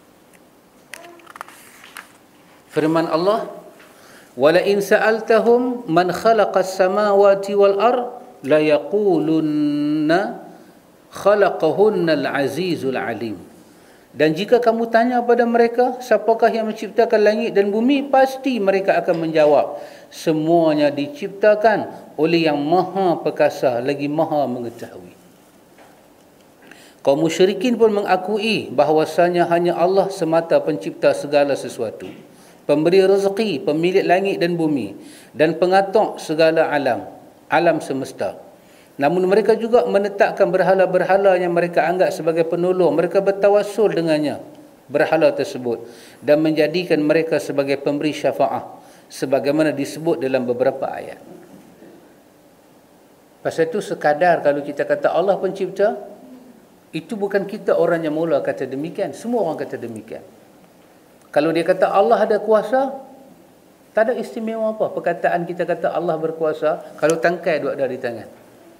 Firman Allah, wala in sa'altahum man khalaqas samawati wal ard la yaqulunna khalaqahunna al-azizul alim. Dan jika kamu tanya pada mereka, siapakah yang menciptakan langit dan bumi, pasti mereka akan menjawab, semuanya diciptakan oleh yang maha perkasa lagi maha mengetahui. Kaum musyrikin pun mengakui bahawasanya hanya Allah semata pencipta segala sesuatu, pemberi rezeki, pemilik langit dan bumi, dan pengatur segala alam semesta. Namun mereka juga menetapkan berhala-berhala yang mereka anggap sebagai penolong. Mereka bertawassul dengannya, berhala tersebut, dan menjadikan mereka sebagai pemberi syafaat, sebagaimana disebut dalam beberapa ayat. Pasal itu sekadar kalau kita kata Allah pencipta, itu bukan kita orang yang mula kata demikian. Semua orang kata demikian. Kalau dia kata Allah ada kuasa, tak ada istimewa apa. Perkataan kita kata Allah berkuasa, kalau tangkai dua ada di tangan.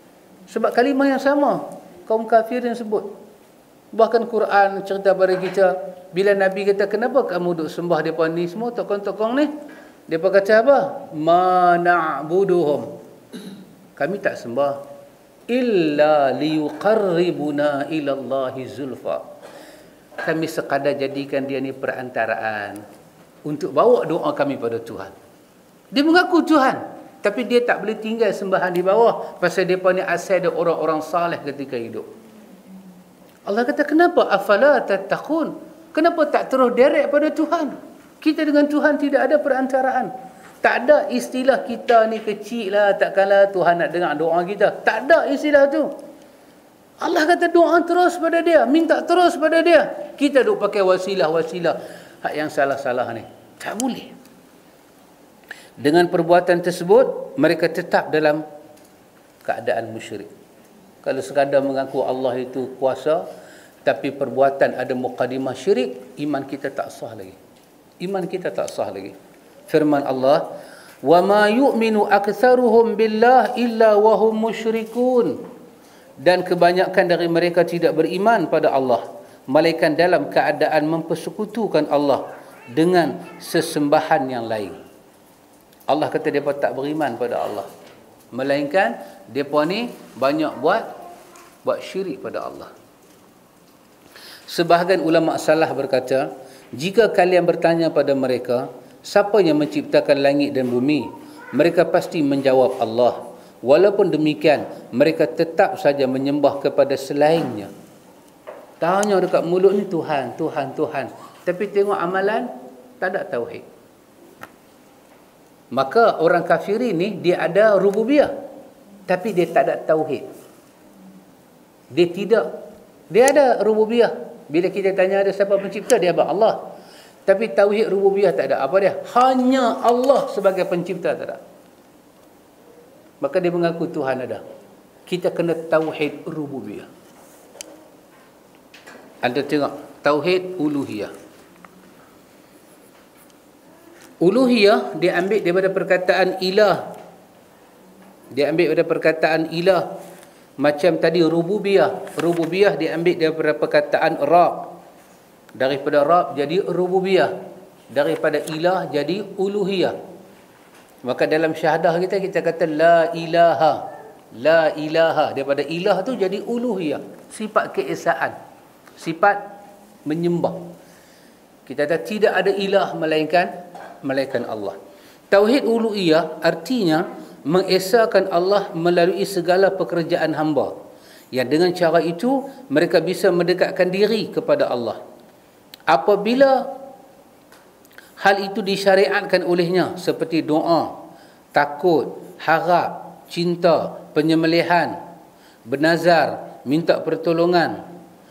Sebab kalimah yang sama kaum kafirin sebut. Bahkan Quran cerita pada kita, bila Nabi kata, kenapa kamu duk sembah mereka ni semua, tokong-tokong ni? Mereka kata apa? Ma na'buduhum, kami tak sembah illa liyuqarribuna ilallahi zulfa, kami sekadar jadikan dia ni perantaraan untuk bawa doa kami pada Tuhan. Dia mengaku Tuhan, tapi dia tak boleh tinggal sembahan di bawah, pasal mereka ni asal dia orang-orang saleh ketika hidup. Allah kata, kenapa afala tattaqun, kenapa tak terus direct pada Tuhan? Kita dengan Tuhan tidak ada perantaraan. Tak ada istilah kita ni kecil lah, takkanlah Tuhan nak dengar doa kita. Tak ada istilah tu. Allah kata doa terus pada dia, minta terus pada dia. Kita duk pakai wasilah-wasilah hak yang salah-salah ni. Tak boleh. Dengan perbuatan tersebut, mereka tetap dalam keadaan musyrik. Kalau sekadar mengaku Allah itu kuasa, tapi perbuatan ada muqaddimah syirik, iman kita tak sah lagi. Iman kita tak sah lagi. Firman Allah, wa ma yu'minu aktsaruhum billah illa wa hum musyrikun, dan kebanyakan dari mereka tidak beriman pada Allah melainkan dalam keadaan mempersekutukan Allah dengan sesembahan yang lain. Allah kata mereka tak beriman pada Allah, melainkan mereka ni banyak buat syirik pada Allah. Sebahagian ulama salah berkata, jika kalian bertanya pada mereka, siapa yang menciptakan langit dan bumi? Mereka pasti menjawab Allah. Walaupun demikian, mereka tetap saja menyembah kepada selainnya. Tanya dekat mulut ni Tuhan, Tuhan, Tuhan. Tapi tengok amalan, tak ada tauhid. Maka orang kafir ni, dia ada rububiyah, tapi dia tak ada tauhid. Dia ada rububiyah. Bila kita tanya ada siapa pencipta, dia abang Allah. Tapi tauhid rububiyah tak ada. Apa dia? Hanya Allah sebagai pencipta, tak ada. Maka dia mengaku Tuhan ada. Kita kena tauhid rububiyah. Anda tengok tauhid uluhiyah. Uluhiyah dia ambil daripada perkataan ilah. Dia ambil daripada perkataan ilah. Macam tadi rububiyah. Rububiyah dia ambil daripada perkataan Rab. Daripada Rab jadi rububiyah. Daripada ilah jadi uluhiyah. Maka dalam syahadah kita kata la ilaha. La ilaha. Daripada ilah tu jadi uluhiyah. Sifat keesaan. Sifat menyembah. Kita kata tidak ada ilah melainkan Allah. Tauhid uluhiyah artinya mengesahkan Allah melalui segala pekerjaan hamba, yang dengan cara itu mereka bisa mendekatkan diri kepada Allah. Apabila hal itu disyariatkan olehnya, seperti doa, takut, harap, cinta, penyembelihan, bernazar, minta pertolongan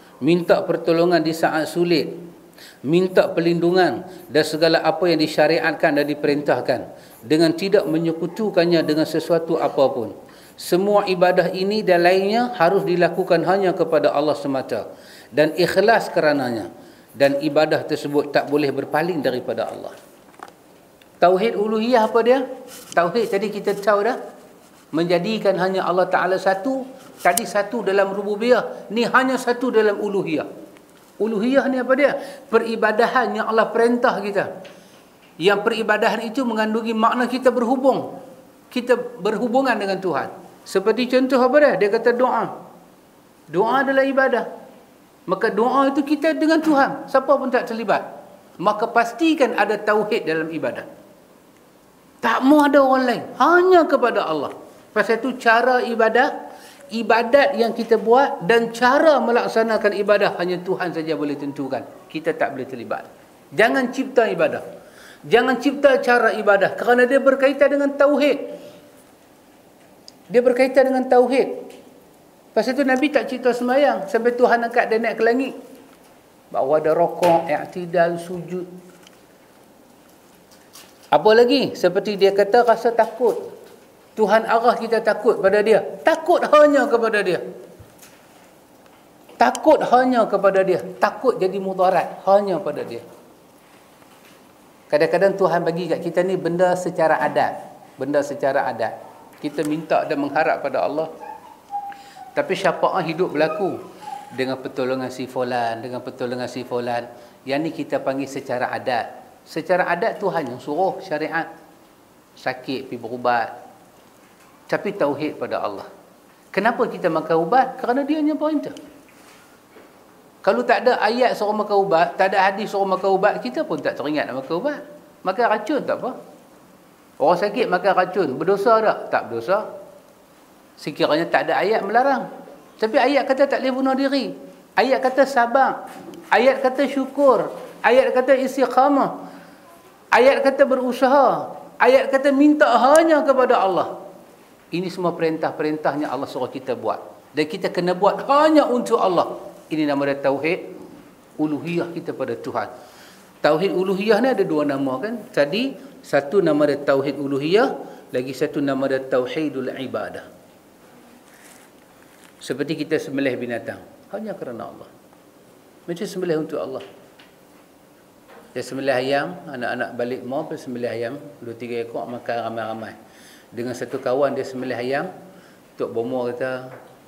di saat sulit, minta perlindungan dan segala apa yang disyariatkan dan diperintahkan, dengan tidak menyekutukannya dengan sesuatu apapun. Semua ibadah ini dan lainnya harus dilakukan hanya kepada Allah semata dan ikhlas kerananya, dan ibadah tersebut tak boleh berpaling daripada Allah. Tauhid uluhiyah apa dia? Tauhid tadi kita tahu dah, menjadikan hanya Allah Ta'ala satu. Tadi satu dalam rububiyah, ni hanya satu dalam uluhiyah. Uluhiyah ni apa dia? Peribadahan yang Allah perintah kita. Yang peribadahan itu mengandungi makna kita berhubung. Kita berhubungan dengan Tuhan. Seperti contoh apa dia? Dia kata doa. Doa adalah ibadah. Maka doa itu kita dengan Tuhan. Siapa pun tak terlibat. Maka pastikan ada tauhid dalam ibadah. Tak mau ada orang lain. Hanya kepada Allah. Pasal itu cara ibadat yang kita buat dan cara melaksanakan ibadah hanya Tuhan saja boleh tentukan. Kita tak boleh terlibat. Jangan cipta ibadah. Jangan cipta cara ibadah, kerana dia berkaitan dengan tauhid. Dia berkaitan dengan tauhid. Pasal itu Nabi tak cipta sembahyang sampai Tuhan angkat dia naik ke langit. Bahawa ada rokok, i'tidal, sujud. Apa lagi? Seperti dia kata rasa takut. Tuhan arah kita takut pada dia. Takut hanya kepada dia. Takut hanya kepada dia. Takut jadi mudarat hanya pada dia. Kadang-kadang Tuhan bagi kat kita ni benda secara adat. Benda secara adat. Kita minta dan mengharap pada Allah. Tapi syafaat hidup berlaku dengan pertolongan si fulan, dengan pertolongan si fulan. Yang ni kita panggil secara adat. Secara adat Tuhan yang suruh syariat. Sakit pergi berubat. Tapi tauhid pada Allah. Kenapa kita makan ubat? Kerana dia yang perintah. Kalau tak ada ayat suruh makan ubat, tak ada hadis suruh makan ubat, kita pun tak teringat nak makan ubat. Makan racun tak apa. Orang sakit makan racun, berdosa tak? Tak berdosa. Sekiranya tak ada ayat melarang. Tapi ayat kata tak boleh bunuh diri. Ayat kata sabar. Ayat kata syukur. Ayat kata istiqamah. Ayat kata berusaha. Ayat kata minta hanya kepada Allah. Ini semua perintah-perintahnya Allah suruh kita buat. Dan kita kena buat hanya untuk Allah. Ini nama dia tauhid uluhiyah kita pada Tuhan. Tauhid uluhiyah ni ada dua nama kan. Tadi satu nama dia tauhid uluhiyah, lagi satu nama dia tauhidul ibadah. Seperti kita sembelih binatang hanya kerana Allah. Macam sembelih untuk Allah. Dia sembelih ayam, anak-anak balik mau pergi sembelih ayam 2-3 ekor makan ramai-ramai. Dengan satu kawan dia sembelih ayam, Tok Bomo kata,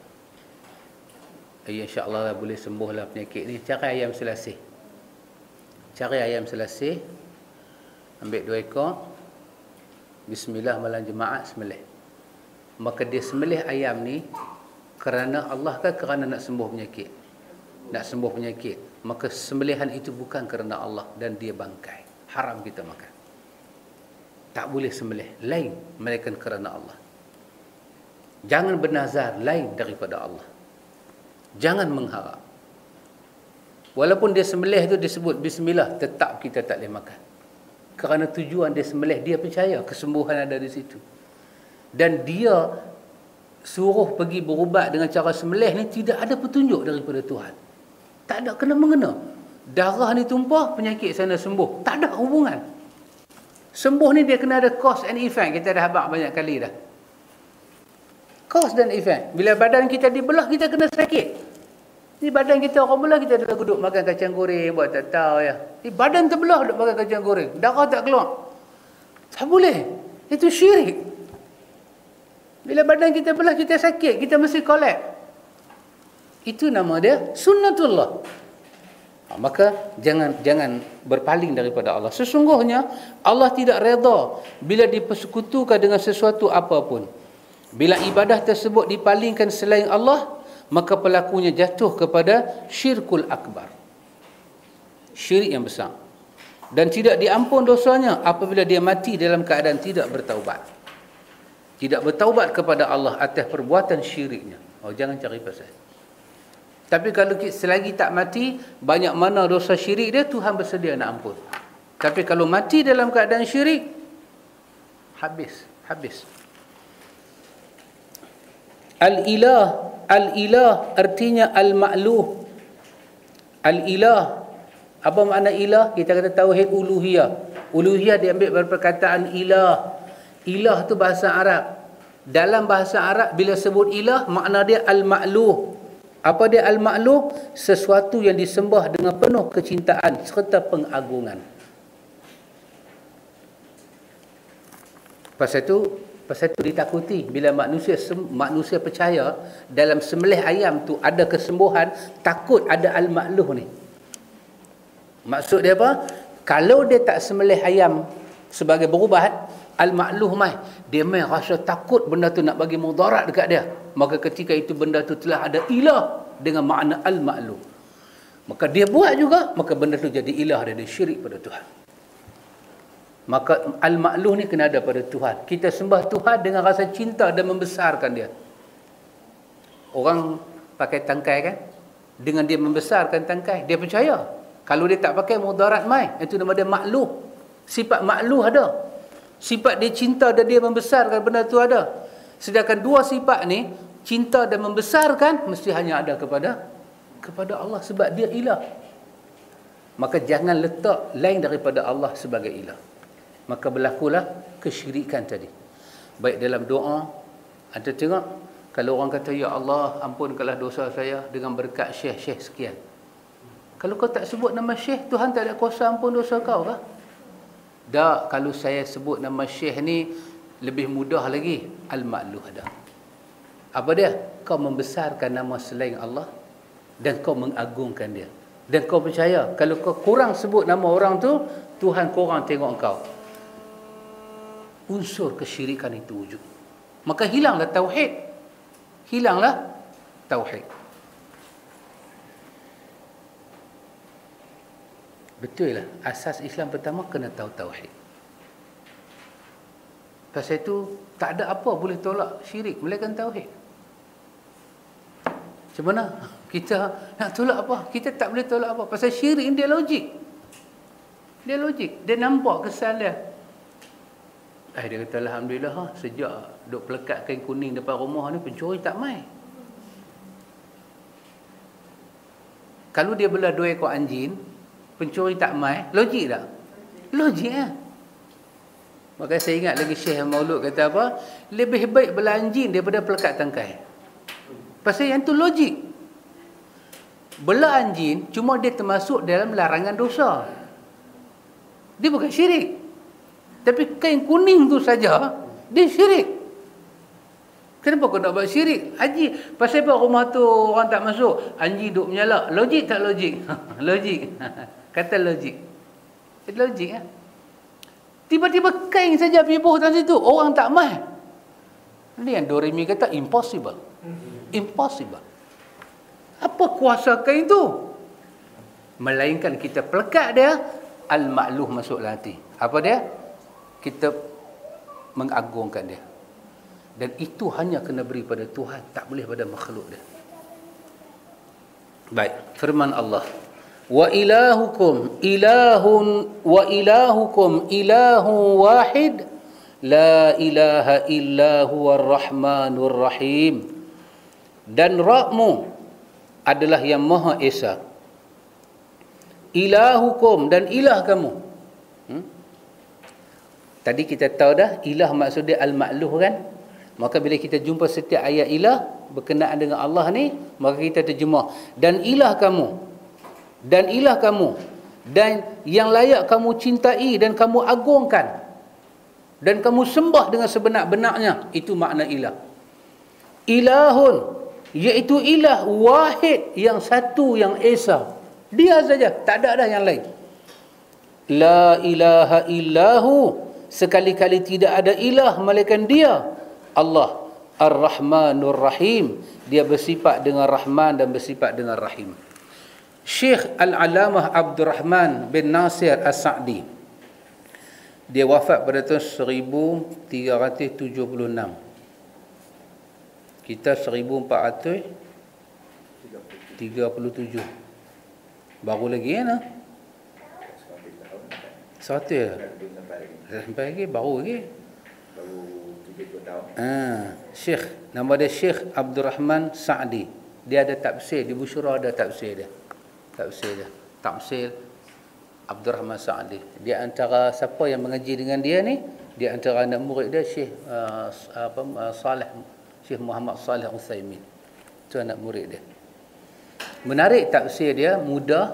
insya-Allah boleh sembuhlah penyakit ni. Cari ayam selasih. Cari ayam selasih. Ambil 2 ekor. Bismillah malam jemaah sembelih. Maka dia sembelih ayam ni kerana Allah kan, kerana nak sembuh penyakit. Nak sembuh penyakit. Maka sembelihan itu bukan kerana Allah dan dia bangkai. Haram kita makan. Tak boleh sembelih lain melainkan kerana Allah. Jangan bernazar lain daripada Allah. Jangan mengharap. Walaupun dia sembelih tu disebut bismillah, tetap kita tak boleh makan. Kerana tujuan dia sembelih, dia percaya kesembuhan ada di situ. Dan dia suruh pergi berubat dengan cara sembelih ni tidak ada petunjuk daripada Tuhan. Tak ada kena-mengena. Darah ni tumpah, penyakit sana sembuh. Tak ada hubungan. Sembuh ni dia kena ada cause and effect. Kita dah habaq banyak kali dah. Cause dan effect. Bila badan kita dibelah, kita kena sakit. Ni badan kita orang belah, kita dah duduk makan kacang goreng, buat tak tahu ya. Ni badan terbelah duduk makan kacang goreng. Darah tak keluar. Tak boleh. Itu syirik. Bila badan kita belah, kita sakit. Kita mesti collect. Itu nama dia sunnatullah. Maka jangan berpaling daripada Allah. Sesungguhnya Allah tidak redha bila dipersekutukan dengan sesuatu apapun. Bila ibadah tersebut dipalingkan selain Allah, maka pelakunya jatuh kepada syirkul akbar. Syirik yang besar. Dan tidak diampun dosanya apabila dia mati dalam keadaan tidak bertaubat. Tidak bertaubat kepada Allah atas perbuatan syiriknya. Jangan cari pasal. Tapi kalau selagi tak mati, banyak mana dosa syirik dia, Tuhan bersedia nak ampun. Tapi kalau mati dalam keadaan syirik, habis. Al-ilah artinya al-ma'luh. Al-ilah, apa makna ilah? Kita kata tauhid uluhiyah. Uluhiyah diambil dari perkataan ilah. Ilah tu bahasa Arab. Dalam bahasa Arab bila sebut ilah, makna dia al-ma'luh. Apa dia al-ma'luh? Sesuatu yang disembah dengan penuh kecintaan serta pengagungan. Pasal tu ditakuti bila manusia percaya dalam sembelih ayam tu ada kesembuhan, takut ada al-ma'luh ni. Maksud dia apa? Kalau dia tak sembelih ayam sebagai berubat, al-ma'luh dia rasa takut benda tu nak bagi mudarat dekat dia. Maka ketika itu benda tu telah ada ilah dengan makna al-ma'luh. Maka dia buat juga, maka benda tu jadi ilah dia syirik pada Tuhan. Maka al-ma'luh ni kena ada pada Tuhan. Kita sembah Tuhan dengan rasa cinta dan membesarkan dia. Orang pakai tangkai kan? Dengan dia membesarkan tangkai, dia percaya. Kalau dia tak pakai mudarat itu nama dia ma'luh. Sifat ma'luh ada. Sifat dia cinta dan dia membesarkan benda tu ada. Sedangkan dua sifat ni, cinta dan membesarkan, mesti hanya ada kepada Allah sebab dia ilah. Maka jangan letak lain daripada Allah sebagai ilah. Maka berlakulah kesyirikan tadi. Baik dalam doa, anda tengok, kalau orang kata, ya Allah, ampunkanlah dosa saya dengan berkat syekh-syekh sekian. Kalau kau tak sebut nama syekh, Tuhan tak ada kuasa ampun dosa kau kah? Tak, kalau saya sebut nama syekh ni lebih mudah lagi, al-ma'luh ada. Apa dia? Kau membesarkan nama selain Allah dan kau mengagungkan dia. Dan kau percaya kalau kau kurang sebut nama orang tu, Tuhan kurang tengok kau. Unsur kesyirikan itu wujud. Maka hilanglah tauhid. Hilanglah tauhid. Betul lah. Asas Islam pertama kena tahu tauhid. Pasal itu tak ada apa boleh tolak syirik melainkan tauhid. Macam mana? Kita nak tolak apa? Kita tak boleh tolak apa? Pasal syirik ni dia logik. Dia logik. Dia nampak kesan dia. Dia kata alhamdulillah sejak duk pelekat kain kuning depan rumah ni pencuri tak mai. Kalau dia bela 2 ekor anjing, pencuri tak mai, logik tak? Logik lah. Maka saya ingat lagi Syekh Maulud kata apa? Lebih baik bela anjing daripada pelekat tangkai. Pasal yang tu logik. Bela anjing cuma dia termasuk dalam larangan dosa. Dia bukan syirik. Tapi kain kuning tu saja dia syirik. Kenapa kau nak buat syirik? Haji, pasal apa rumah tu orang tak masuk? Anjing duk menyalak. Logik tak logik? Logik. Kata logik. Logik lah. Tiba-tiba kain saja pergi buh dalam situ. Orang tak mah. Ini yang Doremi kata impossible. Impossible. Apa kuasa kain tu? Melainkan kita pelekat dia, al-ma'luh masuk dalam hati. Apa dia? Kita mengagungkan dia. Dan itu hanya kena beri pada Tuhan, tak boleh pada makhluk dia. Baik, firman Allah, wa ilahukum ilahu wahid la ilaha illa huwar rahmanur rahim. Dan Rabbmu adalah yang Maha Esa. Ilahukum, dan ilah kamu. Tadi kita tahu dah ilah maksud dia al-ma'luh kan? Maka bila kita jumpa setiap ayat ilah berkenaan dengan Allah ni, maka kita terjemah dan ilah kamu, dan ilah kamu, dan yang layak kamu cintai dan kamu agungkan dan kamu sembah dengan sebenar-benarnya, itu makna ilah. Ilahun, iaitu ilah wahid, yang satu, yang esa. Dia saja, tak ada dah yang lain. La ilaha illahu, sekali-kali tidak ada ilah melainkan dia, Allah Ar-Rahmanur Rahim. Dia bersifat dengan Rahman dan bersifat dengan Rahim. Syekh Al-Alamah Abdul Rahman bin Nasir As-Sa'di, dia wafat pada tahun 1376. Kita 1437. Baru lagi ya nah. 100 ya? Sampai lagi, baru lagi. Baru 3 tahun. Syekh, nama dia Syekh Abdul Rahman Sa'di. Dia ada tafsir, di Busyra ada tafsir dia. Tafsir Abdul Rahman Sa'di. Dia antara siapa yang mengaji dengan dia ni, dia antara anak murid dia Syekh Syekh Muhammad Salih Utsaimin. Itu anak murid dia. Menarik tafsir dia, mudah,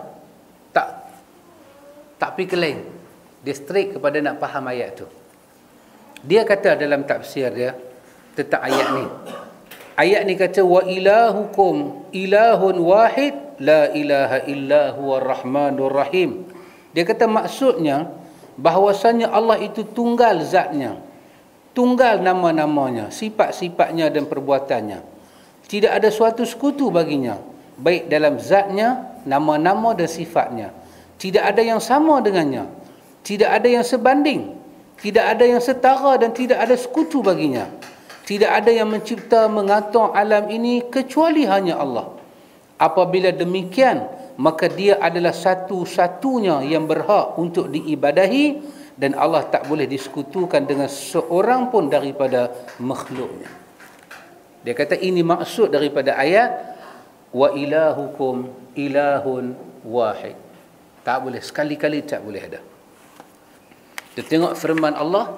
tak pikir lain. Dia straight kepada nak faham ayat tu. Dia kata dalam tafsir dia tentang ayat ni. Ayat ni kata wa ilahukum ilahun wahid la ilaha illa huwar rahmanur rahim. Dia kata maksudnya bahawasanya Allah itu tunggal zatnya, tunggal nama-namanya, sifat-sifatnya dan perbuatannya. Tidak ada suatu sekutu baginya, baik dalam zatnya, nama-nama dan sifatnya. Tidak ada yang sama dengannya, tidak ada yang sebanding, tidak ada yang setara dan tidak ada sekutu baginya. Tidak ada yang mencipta, mengatur alam ini kecuali hanya Allah. Apabila demikian, maka dia adalah satu-satunya yang berhak untuk diibadahi dan Allah tak boleh disekutukan dengan seorang pun daripada makhluknya. Dia kata ini maksud daripada ayat wa ilahukum ilahun wahid. Tak boleh, sekali-kali tak boleh ada. Kita tengok firman Allah,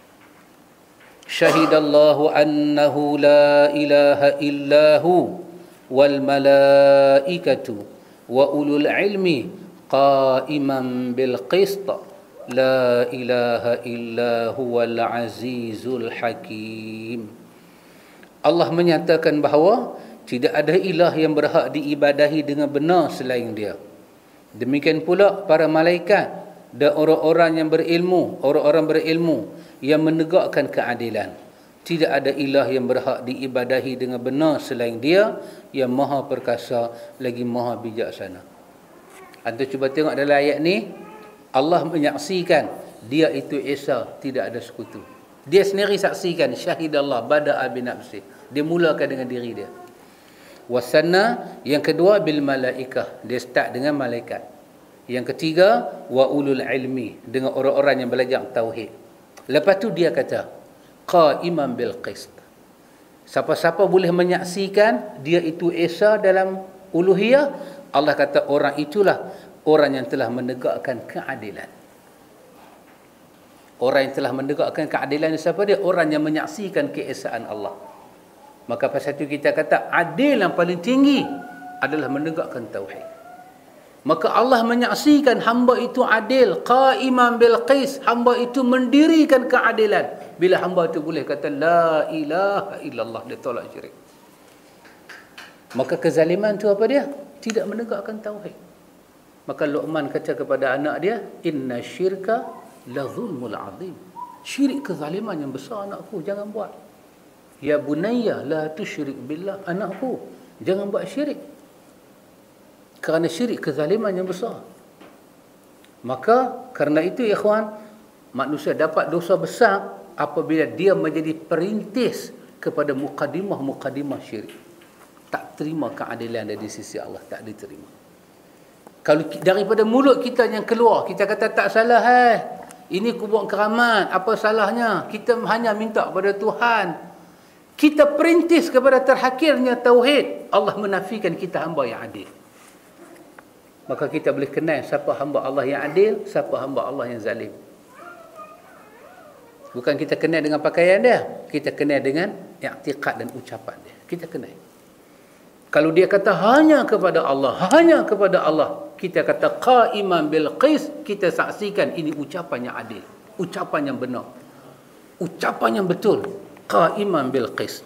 syahidallahu annahu la ilaha illahu wal malaikatu wa ulul ilmi qa'iman bil qist la ilaha illa huwal azizul hakim. Allah menyatakan bahawa tidak ada ilah yang berhak diibadahi dengan benar selain dia. Demikian pula para malaikat dan orang-orang yang berilmu yang menegakkan keadilan. Tidak ada ilah yang berhak diibadahi dengan benar selain dia yang maha perkasa lagi maha bijaksana. Anda cuba tengok dalam ayat ni, Allah menyaksikan dia itu Esa, tidak ada sekutu. Dia sendiri saksikan, syahidallah bada'a binafsih. Dia mulakan dengan diri dia. Wasanna, yang kedua bil malaikah, dia start dengan malaikat. Yang ketiga wa ulul ilmi, dengan orang-orang yang belajar tauhid. Lepas tu dia kata qaiman bil qist. Siapa-siapa boleh menyaksikan dia itu Esa dalam uluhiyah, Allah kata orang itulah orang yang telah menegakkan keadilan. Orang yang telah menegakkan keadilan ni siapa dia? Orang yang menyaksikan keesaan Allah. Maka pasal itu kita kata adil yang paling tinggi adalah menegakkan tauhid. Maka Allah menyaksikan hamba itu adil, qaiman bil qis, hamba itu mendirikan keadilan. Bila hamba itu boleh kata la ilaha illallah, dia tolak syirik. Maka kezaliman itu apa dia? Tidak menegakkan tauhid. Maka Luqman kata kepada anak dia, inna syirka la zulmul azim. Syirik kezaliman yang besar anakku, jangan buat. Ya bunayya la tusyrik billah, anakku jangan buat syirik. Kerana syirik kezaliman yang besar. Maka kerana itu ikhwan, manusia dapat dosa besar apabila dia menjadi perintis kepada mukadimah syirik. Tak terima keadilan dari sisi Allah, tak diterima. Kalau daripada mulut kita yang keluar, kita kata tak salah ini kubur keramat, apa salahnya? Kita hanya minta kepada Tuhan. Kita perintis kepada terhakirnya tauhid, Allah menafikan kita hamba yang adil. Maka kita boleh kenal siapa hamba Allah yang adil, siapa hamba Allah yang zalim. Bukan kita kenal dengan pakaian dia, kita kenal dengan i'tiqad dan ucapan dia. Kita kenal. Kalau dia kata hanya kepada Allah, kita kata qaiman bil qis, kita saksikan ini ucapan yang adil, ucapan yang benar, ucapan yang betul, qaiman bil qis.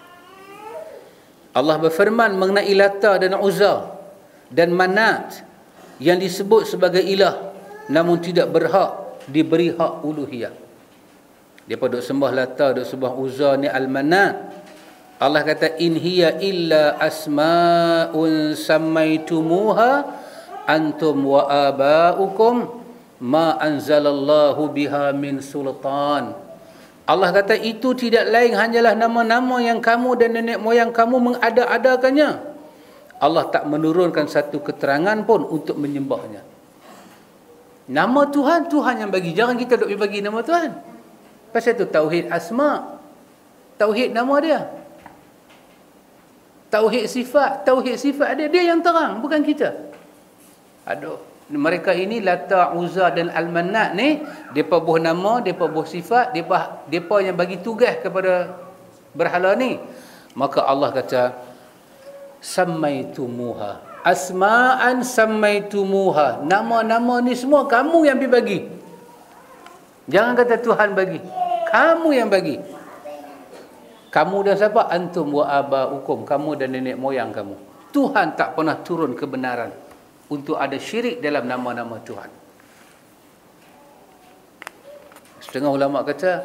Allah berfirman mengenai Lata dan Uzza dan Manat yang disebut sebagai ilah namun tidak berhak diberi hak uluhiyah. Depa duk sembah Lata, duk sembah Uzza ni al-Manat. Allah kata in hiya illa asma'un sammaitumuha antum wa aba'ukum ma anzalallahu biha min sultan. Allah kata itu tidak lain hanyalah nama-nama yang kamu dan nenek moyang kamu mengada-adakannya. Allah tak menurunkan satu keterangan pun untuk menyembahnya. Nama Tuhan, Tuhan yang bagi. Jangan kita duk bagi nama Tuhan. Pasal itu tauhid asma, tauhid nama dia. Tauhid sifat dia yang terang, bukan kita. Aduh, mereka ini Lata, Uzza dan Al-Manat ni, depa buh nama, depa buh sifat, depa yang bagi tugas kepada berhala ni. Maka Allah kata sammaitumuha asma'an sammaitumuha, nama-nama ni semua kamu yang bagi. Jangan kata Tuhan bagi, kamu yang bagi. Kamu dan siapa? Antum wa aba'ukum, kamu dan nenek moyang kamu. Tuhan tak pernah turun kebenaran untuk ada syirik dalam nama-nama Tuhan. Setengah ulama kata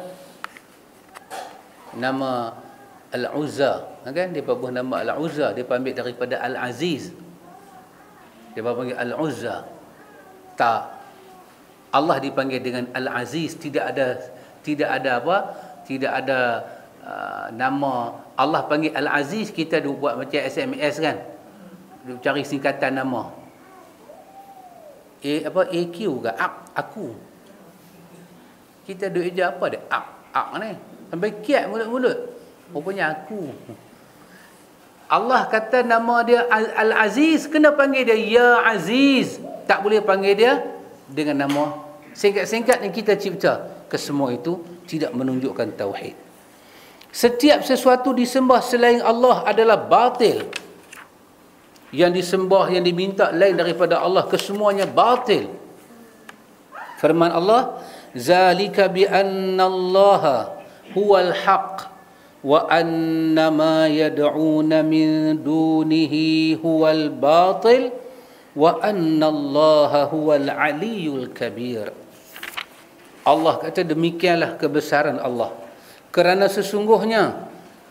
nama Al-Uzza, kan? Dia buat nama Al-Uzza, dia ambil daripada Al-Aziz. Dia panggil Al-Uzza. Tak. Allah dipanggil dengan Al-Aziz, tidak ada nama. Allah panggil Al-Aziz, kita duk buat macam SMS kan, duk cari singkatan nama AQ ke aku, kita duk eja apa dia ni sampai kiat mulut-mulut, rupanya aku. Allah kata nama dia Al-Aziz, kena panggil dia Ya Aziz, tak boleh panggil dia dengan nama singkat-singkat yang kita cipta. Kesemua itu tidak menunjukkan tauhid. Setiap sesuatu disembah selain Allah adalah batil. Yang disembah, yang diminta lain daripada Allah, kesemuanya batil. Firman Allah, zalika bi anna Allah huwal haq wa anna ma yad'una min dunihi huwal batil wa anna Allaha huwal aliyyul kabir. Allah kata demikianlah kebesaran Allah. Kerana sesungguhnya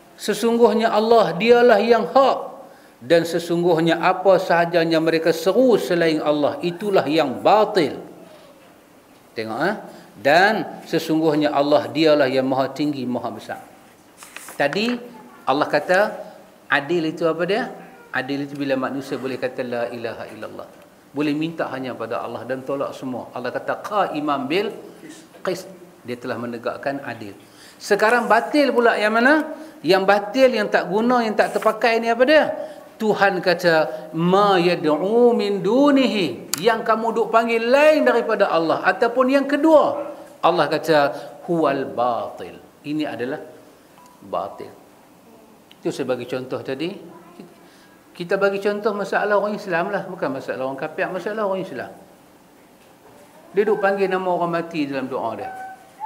Allah dialah yang hak, dan sesungguhnya apa sahaja yang mereka seru selain Allah itulah yang batil. Tengok dan sesungguhnya Allah dialah yang maha tinggi, maha besar. Tadi Allah kata adil itu apa dia? Adil itu bila manusia boleh kata la ilaha illallah, boleh minta hanya pada Allah dan tolak semua. Allah kata qaiman bil qist, dia telah menegakkan adil. Sekarang batil pula yang mana? Yang batil, yang tak guna, yang tak terpakai ni apa dia? Tuhan kata ma yad'u min dunihi, yang kamu duk panggil lain daripada Allah. Ataupun yang kedua, Allah kata huwal batil, ini adalah batil. Itu sebagai contoh tadi. Kita bagi contoh masalah orang Islam lah, bukan masalah orang kafir, masalah orang Islam. Dia duk panggil nama orang mati dalam doa dia.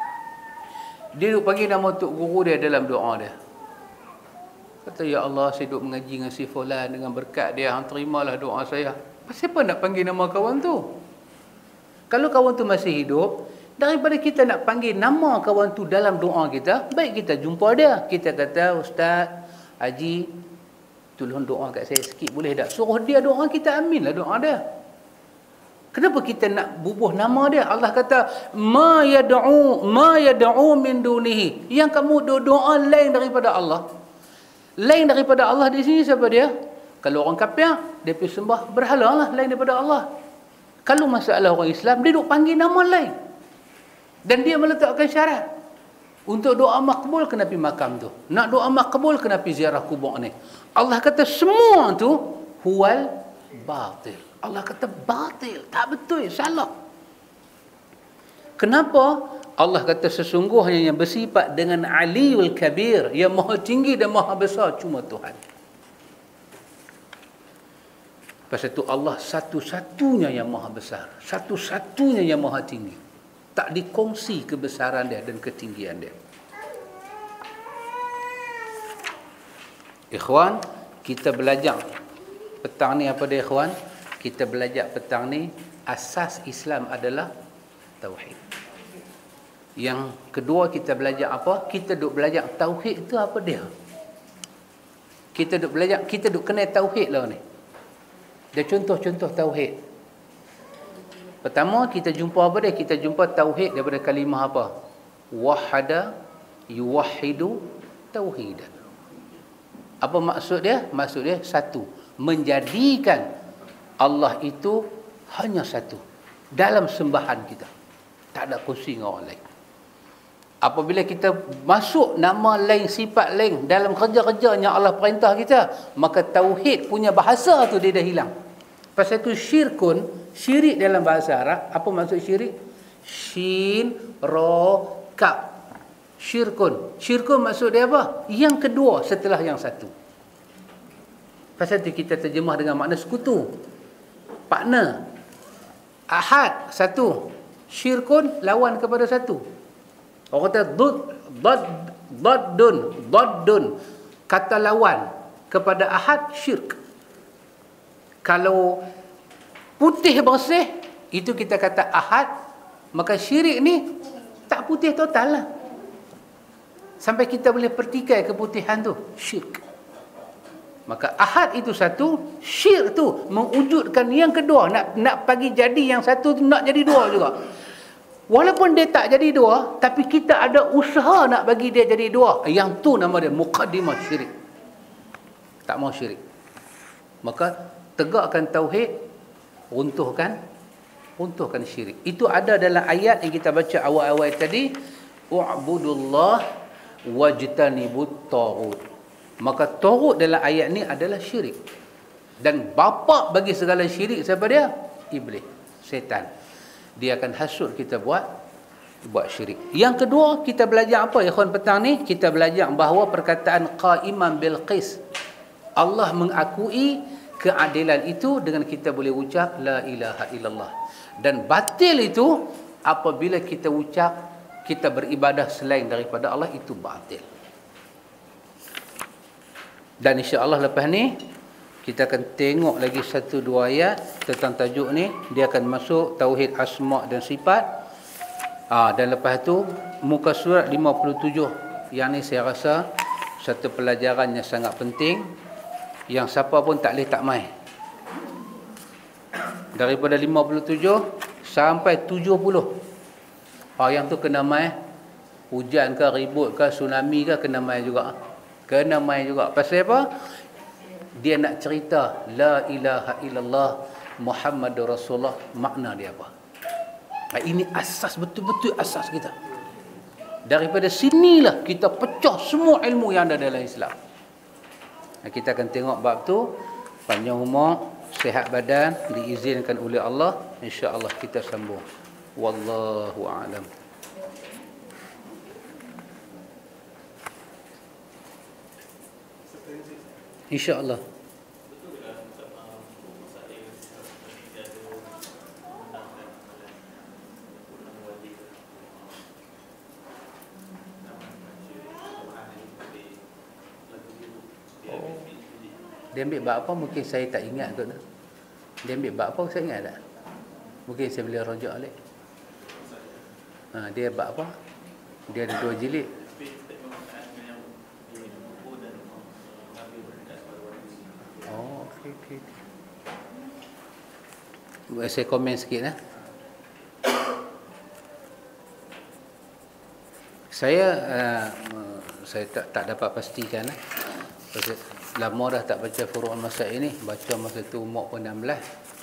Dia duk panggil nama tok guru dia dalam doa dia. Kata, ya Allah, saya duk mengaji dengan si fulan, dengan berkat dia, hang terimalah doa saya. Siapa nak panggil nama kawan tu? Kalau kawan tu masih hidup, daripada kita nak panggil nama kawan tu dalam doa kita, baik kita jumpa dia. Kita kata, Ustaz, Haji, tolong doa kat saya sikit boleh tak? Suruh dia doa, kita aminlah doa dia. Kenapa kita nak bubuh nama dia? Allah kata ma yad'u min dunihi, yang kamu doa lain daripada Allah. Lain daripada Allah di sini siapa dia? Kalau orang kafir, dia pergi sembah berhala lah lain daripada Allah. Kalau masalah orang Islam, dia duk panggil nama lain. Dan dia meletakkan syarat. Untuk doa makbul kena pergi makam tu. Nak doa makbul kena pergi ziarah kubur ni. Allah kata semua tu huwal batil. Allah kata batil, tak betul, salah. Kenapa? Allah kata sesungguhnya yang bersifat dengan Aliyul Kabir, yang maha tinggi dan maha besar cuma Tuhan. Pasal itu Allah satu-satunya yang maha besar, satu-satunya yang maha tinggi. Tak dikongsi kebesaran dia dan ketinggian dia. Ikhwan, kita belajar petang ni apa dia ikhwan? Kita belajar petang ni asas Islam adalah tauhid. Yang kedua kita belajar apa? Kita duk belajar tauhid itu apa dia? Kita duk belajar, kita duk kenal tauhid lah ni. Dia contoh-contoh tauhid. Pertama kita jumpa apa dia? Kita jumpa tauhid daripada kalimah apa? Wahada yuwahhidu tauhidan. Apa maksud dia? Maksud dia satu. Menjadikan Allah itu hanya satu dalam sembahan kita. Tak ada kongsi dengan orang lain. Apabila kita masuk nama lain, sifat lain dalam kerja-kerja yang Allah perintah kita, maka tauhid punya bahasa tu dia dah hilang. Pasal itu syirkun, syirik dalam bahasa Arab, apa maksud syirik? Shin, Ra, Kaf. Syirkun. Syirkun maksud dia apa? Yang kedua setelah yang satu. Pasal itu kita terjemah dengan makna sekutu. Partner. Ahad, satu. Syirkun, lawan kepada satu. Orang kata daddun, kata lawan kepada ahad, syirk. Kalau putih bersih, itu kita kata ahad, maka syirik ni tak putih total lah. Sampai kita boleh pertikai keputihan tu, syirk. Maka ahad itu satu, syirk tu mewujudkan yang kedua, nak bagi jadi yang satu tu nak jadi dua juga. Walaupun dia tak jadi dua, tapi kita ada usaha nak bagi dia jadi dua. Yang tu nama dia muqaddimah syirik. Tak mau syirik. Maka tegakkan tauhid, runtuhkan syirik. Itu ada dalam ayat yang kita baca awal-awal tadi, u'budullah wajtanibut taghut. Maka taghut dalam ayat ni adalah syirik. Dan bapa bagi segala syirik siapa dia? Iblis, setan. Dia akan hasut kita buat syirik. Yang kedua, kita belajar apa ya ikhwan petang ni? Kita belajar bahawa perkataan qaiman bil qis, Allah mengakui keadilan itu dengan kita boleh ucap la ilaha illallah. Dan batil itu apabila kita ucap, kita beribadah selain daripada Allah, itu batil. Dan insya-Allah lepas ni kita akan tengok lagi 1-2 ayat tentang tajuk ni. Dia akan masuk tauhid asma' dan sifat. Dan lepas tu muka surat 57. Yang ni saya rasa satu pelajaran yang sangat penting, yang siapa pun tak boleh tak mai. Daripada 57 sampai 70. Yang tu kena mai. Hujan ke, ribut ke, tsunami ke, kena mai juga. Kena mai juga. Pasal apa? Dia nak cerita la ilaha illallah Muhammadur Rasulullah, makna dia apa. Ini asas, betul-betul asas kita. Daripada sinilah kita pecah semua ilmu yang ada dalam Islam. Kita akan tengok bab tu. Panjang umur, sihat badan, diizinkan oleh Allah, insya-Allah kita sambung. Wallahu a'lam. InsyaAllah. Dia ambil bab apa mungkin saya tak ingat kot. Dia ambil bab apa saya ingat tak? Mungkin saya boleh rojak balik. Dia bab apa? Dia ada 2 jilid. Okay. Saya komen sikit . Saya tak dapat pastikan . Lama dah tak baca Furu'ul Masail ni. Baca masa tu umur pun 16.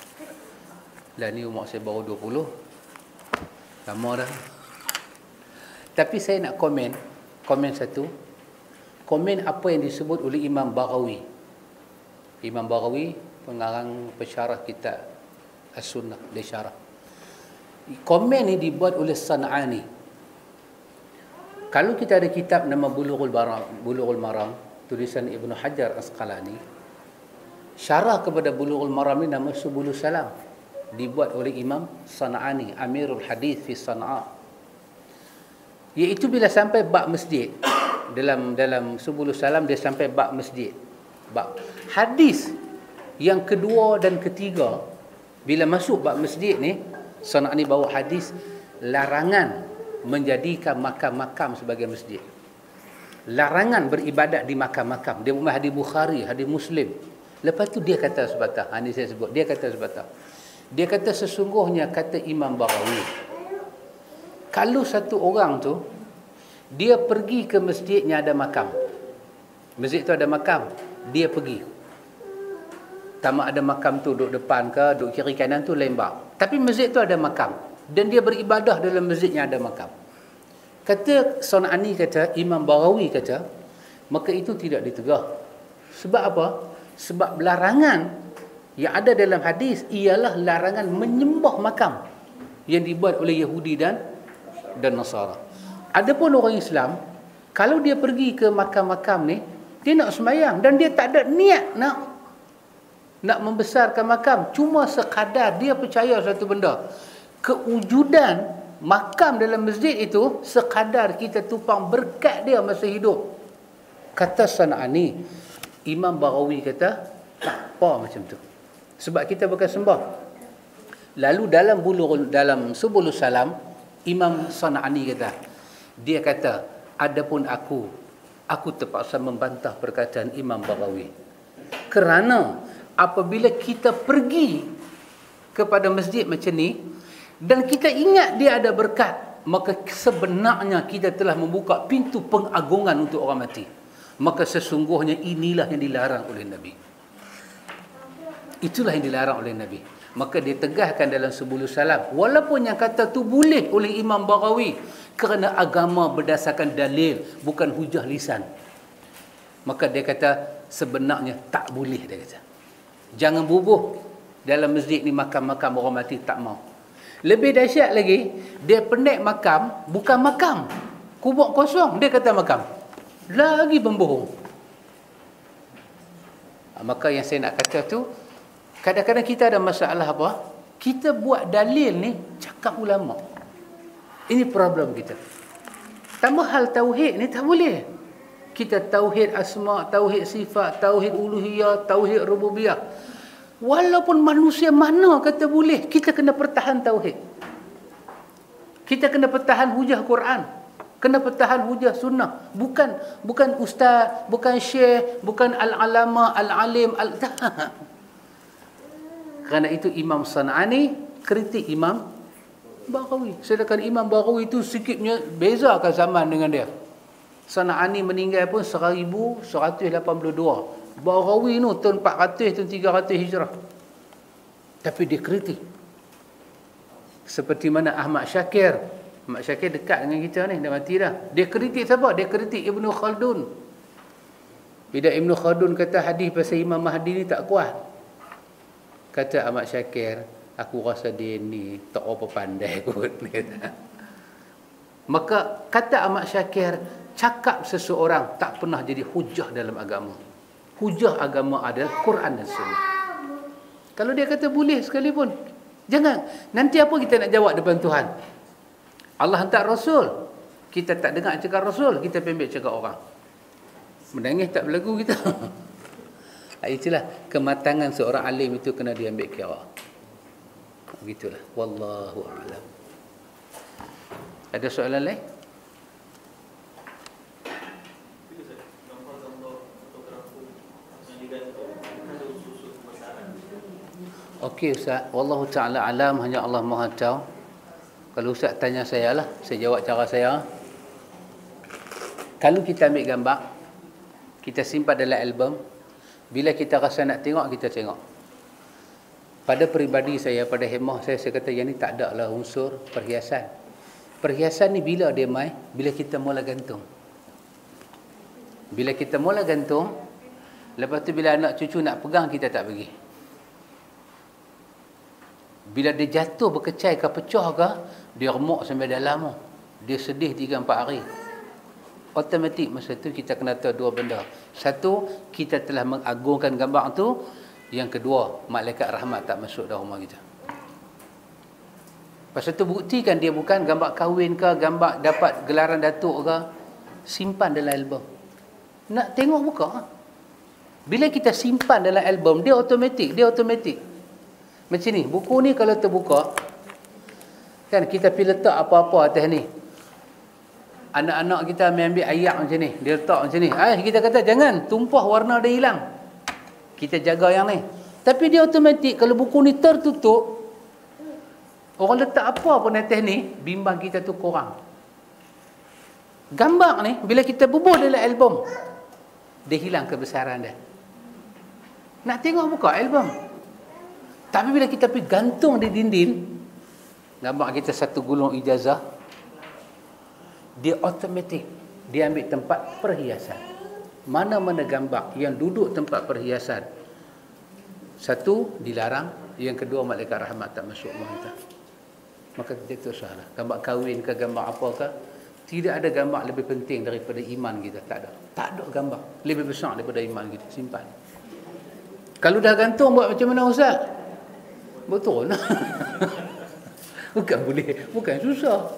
Dan ni umur saya baru 20. Lama dah. Tapi saya nak komen satu. Komen apa yang disebut oleh Imam Baghawi. Imam Baghawi, pengarang pensyarah kitab As-Sunnah, dia syarah. Komen ni dibuat oleh San'ani. Kalau kita ada kitab nama Bulughul Maram, tulisan Ibnu Hajar Asqalani, syarah kepada Bulughul Maram ni nama Subulus Salam, dibuat oleh Imam San'ani, Amirul Hadis fi San'a. Iaitu bila sampai bab masjid, dalam Subulus Salam dia sampai bab masjid. Bab hadis yang kedua dan ketiga, bila masuk bab masjid ni, San'ani bawa hadis larangan menjadikan makam-makam sebagai masjid. Larangan beribadat di makam-makam. Dia buat hadis Bukhari, hadis Muslim. Lepas tu dia kata sebatah. Ini saya sebut. Dia kata sebatah. Dia kata sesungguhnya, kata Imam Baghawi, kalau satu orang tu dia pergi ke masjidnya ada makam. Masjid tu ada makam, dia pergi. Tamak ada makam tu duduk depan ke, duduk kiri kanan tu lain bab. Tapi masjid tu ada makam dan dia beribadah dalam masjid yang ada makam. Kata San'ani, kata Imam Baghawi kata, maka itu tidak ditegah. Sebab apa? Sebab larangan yang ada dalam hadis ialah larangan menyembah makam yang dibuat oleh Yahudi dan Nasara. Adapun orang Islam, kalau dia pergi ke makam-makam ni, dia nak sembahyang dan dia tak ada niat nak membesarkan makam, cuma sekadar dia percaya satu benda, kewujudan makam dalam masjid itu sekadar kita tumpang berkat dia masa hidup. Kata San'ani, Imam Baghawi kata tak apa macam tu, sebab kita bukan sembah. Lalu dalam Subulus Salam, Imam San'ani kata, dia kata, adapun aku terpaksa membantah perkataan Imam Baghawi, kerana apabila kita pergi kepada masjid macam ni dan kita ingat dia ada berkat, maka sebenarnya kita telah membuka pintu pengagungan untuk orang mati. Maka sesungguhnya inilah yang dilarang oleh Nabi. Itulah yang dilarang oleh Nabi. Maka dia tegaskan dalam Subulus Salam, walaupun yang kata tu boleh oleh Imam Baghawi kerana agama berdasarkan dalil, bukan hujah lisan, maka dia kata sebenarnya tak boleh. Dia kata jangan bubuh dalam masjid ni makam-makam orang mati, tak mau. Lebih dahsyat lagi, dia pendek makam, bukan makam, kubur kosong, dia kata makam. Lagi pembohong. Maka yang saya nak kata tu, kadang-kadang kita ada masalah apa? Kita buat dalil ni cakap ulama. Ini problem kita. Tambah hal tauhid ni tak boleh. Kita tauhid asma, tauhid sifat, tauhid uluhiyah, tauhid rububiyah. Walaupun manusia mana kata boleh, kita kena pertahan tauhid. Kita kena pertahan hujah Quran, kena pertahan hujah sunnah. Bukan ustaz, bukan syekh, bukan al-alama, al-alim, Kerana itu Imam San'ani kritik Imam Baghawi. Sedangkan Imam Baghawi itu sikitnya bezakan zaman dengan dia. San'ani meninggal pun 1182. Baghawi tu tahun 400, tahun 300 Hijrah. Tapi dia kritik. Seperti mana Ahmad Syakir. Ahmad Syakir dekat dengan kita ni, dah mati dah. Dia kritik siapa? Dia kritik Ibnu Khaldun. Bila Ibnu Khaldun kata hadis pasal Imam Mahdi ni tak kuat, kata Ahmad Syakir, aku rasa dia ni tak apa pandai kot. Maka kata Ahmad Syakir, cakap seseorang tak pernah jadi hujah dalam agama. Hujah agama adalah Quran dan Sunnah. Kalau dia kata boleh sekalipun, jangan. Nanti apa kita nak jawab depan Tuhan? Allah hantar Rasul, kita tak dengar cakap Rasul, kita pembek cakap orang. Menangis tak berlagu kita. Itulah kematangan seorang alim itu kena diambil kira. Begitulah. Wallahu a'lam. Ada soalan lain? Okey Ustaz, wallahu ta'ala alam, hanya Allah Maha tahu. Kalau Ustaz tanya saya lah, saya jawab cara saya. Kalau kita ambil gambar, kita simpan dalam album, bila kita rasa nak tengok, kita tengok. Pada peribadi saya, pada hemah saya kata yang ni tak ada lah unsur perhiasan. Perhiasan ni bila dia mai? Bila kita mula gantung. Bila kita mula gantung, lepas tu bila anak cucu nak pegang, kita tak bagi. Bila dia jatuh berkecai ke pecah ke, dia remuk sampai dalam. Dia sedih 3-4 hari. Automatik masa tu kita kena tahu dua benda. Satu, kita telah mengagungkan gambar tu. Yang kedua, malaikat rahmat tak masuk dalam rumah kita. Pasal tu buktikan dia bukan gambar kahwin ke, gambar dapat gelaran datuk ke, simpan dalam album. Nak tengok buka. Bila kita simpan dalam album, dia automatik. Macam ni, buku ni kalau terbuka, kan kita pergi letak apa-apa atas ni. Anak-anak kita ambil ayak macam ni, dia letak macam ni. Kita kata jangan, tumpah warna dia hilang. Kita jaga yang ni. Tapi dia automatik, kalau buku ni tertutup, orang letak apa pun atas ni, bimbang kita tu kurang. Gambar ni, bila kita bubuh dalam album, dia hilang kebesaran dia. Nak tengok buka album. Tapi bila kita pergi gantung di dinding, gambar kita satu gulung ijazah, dia automatik, dia ambil tempat perhiasan. Mana-mana gambar yang duduk tempat perhiasan, satu dilarang, yang kedua malaikat rahmat tak masuk rumah kita. Maka kita salah. Gambar kahwin ke, gambar apa ke, tidak ada gambar lebih penting daripada iman kita. Tak ada gambar lebih besar daripada iman kita. Simpan. Kalau dah gantung, buat macam mana Ustaz? Betul. Bukan boleh, bukan susah.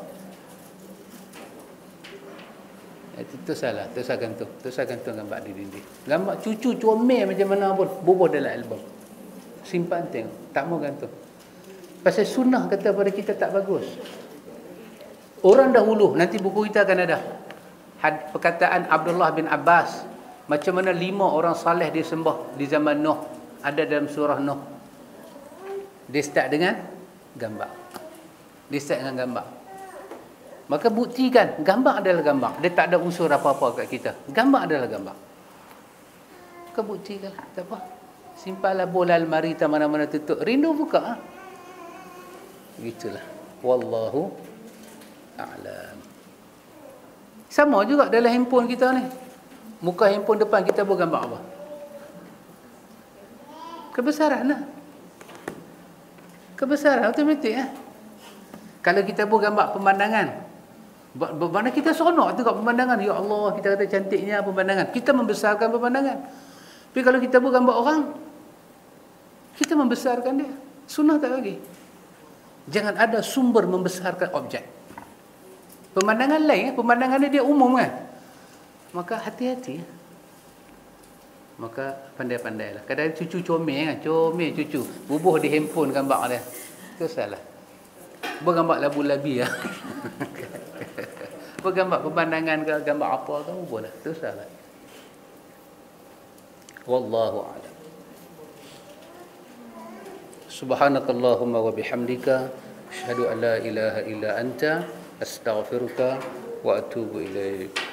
Itu salah, terus gantung gambar di dinding. Gambar cucu comel macam mana pun, bubuh dalam album. Simpan tengok, tak mau gantung. Pasal sunnah kata pada kita tak bagus. Orang dahulu, nanti buku kita akan ada perkataan Abdullah bin Abbas, macam mana 5 orang saleh disembah di zaman Nuh, ada dalam surah Nuh. Dia start dengan gambar. Maka buktikan gambar adalah gambar. Dia tak ada unsur apa-apa kat kita. Gambar adalah gambar. Maka buktikan, tak apa. Simpanlah bola almari tak mana-mana tutup. Rindu buka. Gitulah. Wallahu a'lam. Sama juga dalam handphone kita ni. Muka handphone depan kita buat gambar apa? Kebesaran lah. Kebesaran automatik lah. Kalau kita buat gambar pemandangan, mana kita seronok tengok pemandangan. Ya Allah, kita kata cantiknya pemandangan. Kita membesarkan pemandangan. Tapi kalau kita buat gambar orang, kita membesarkan dia. Sunnah tak bagi. Jangan ada sumber membesarkan objek. Pemandangan lain, pemandangan dia umum kan. Maka hati-hati. Maka pandai-pandailah. Kadang cucu comel kan, comel cucu. Bubuh di handphone gambar dia. Itu salah. Bergambar labu-labi lah. Bergambar pemandangan ke, gambar apa ke, bubuh lah. Itu salah. Wallahu a'lam. Subhanakallahumma wa bihamdika asyhadu an la ilaha illa anta astaghfiruka wa atubu ilaik.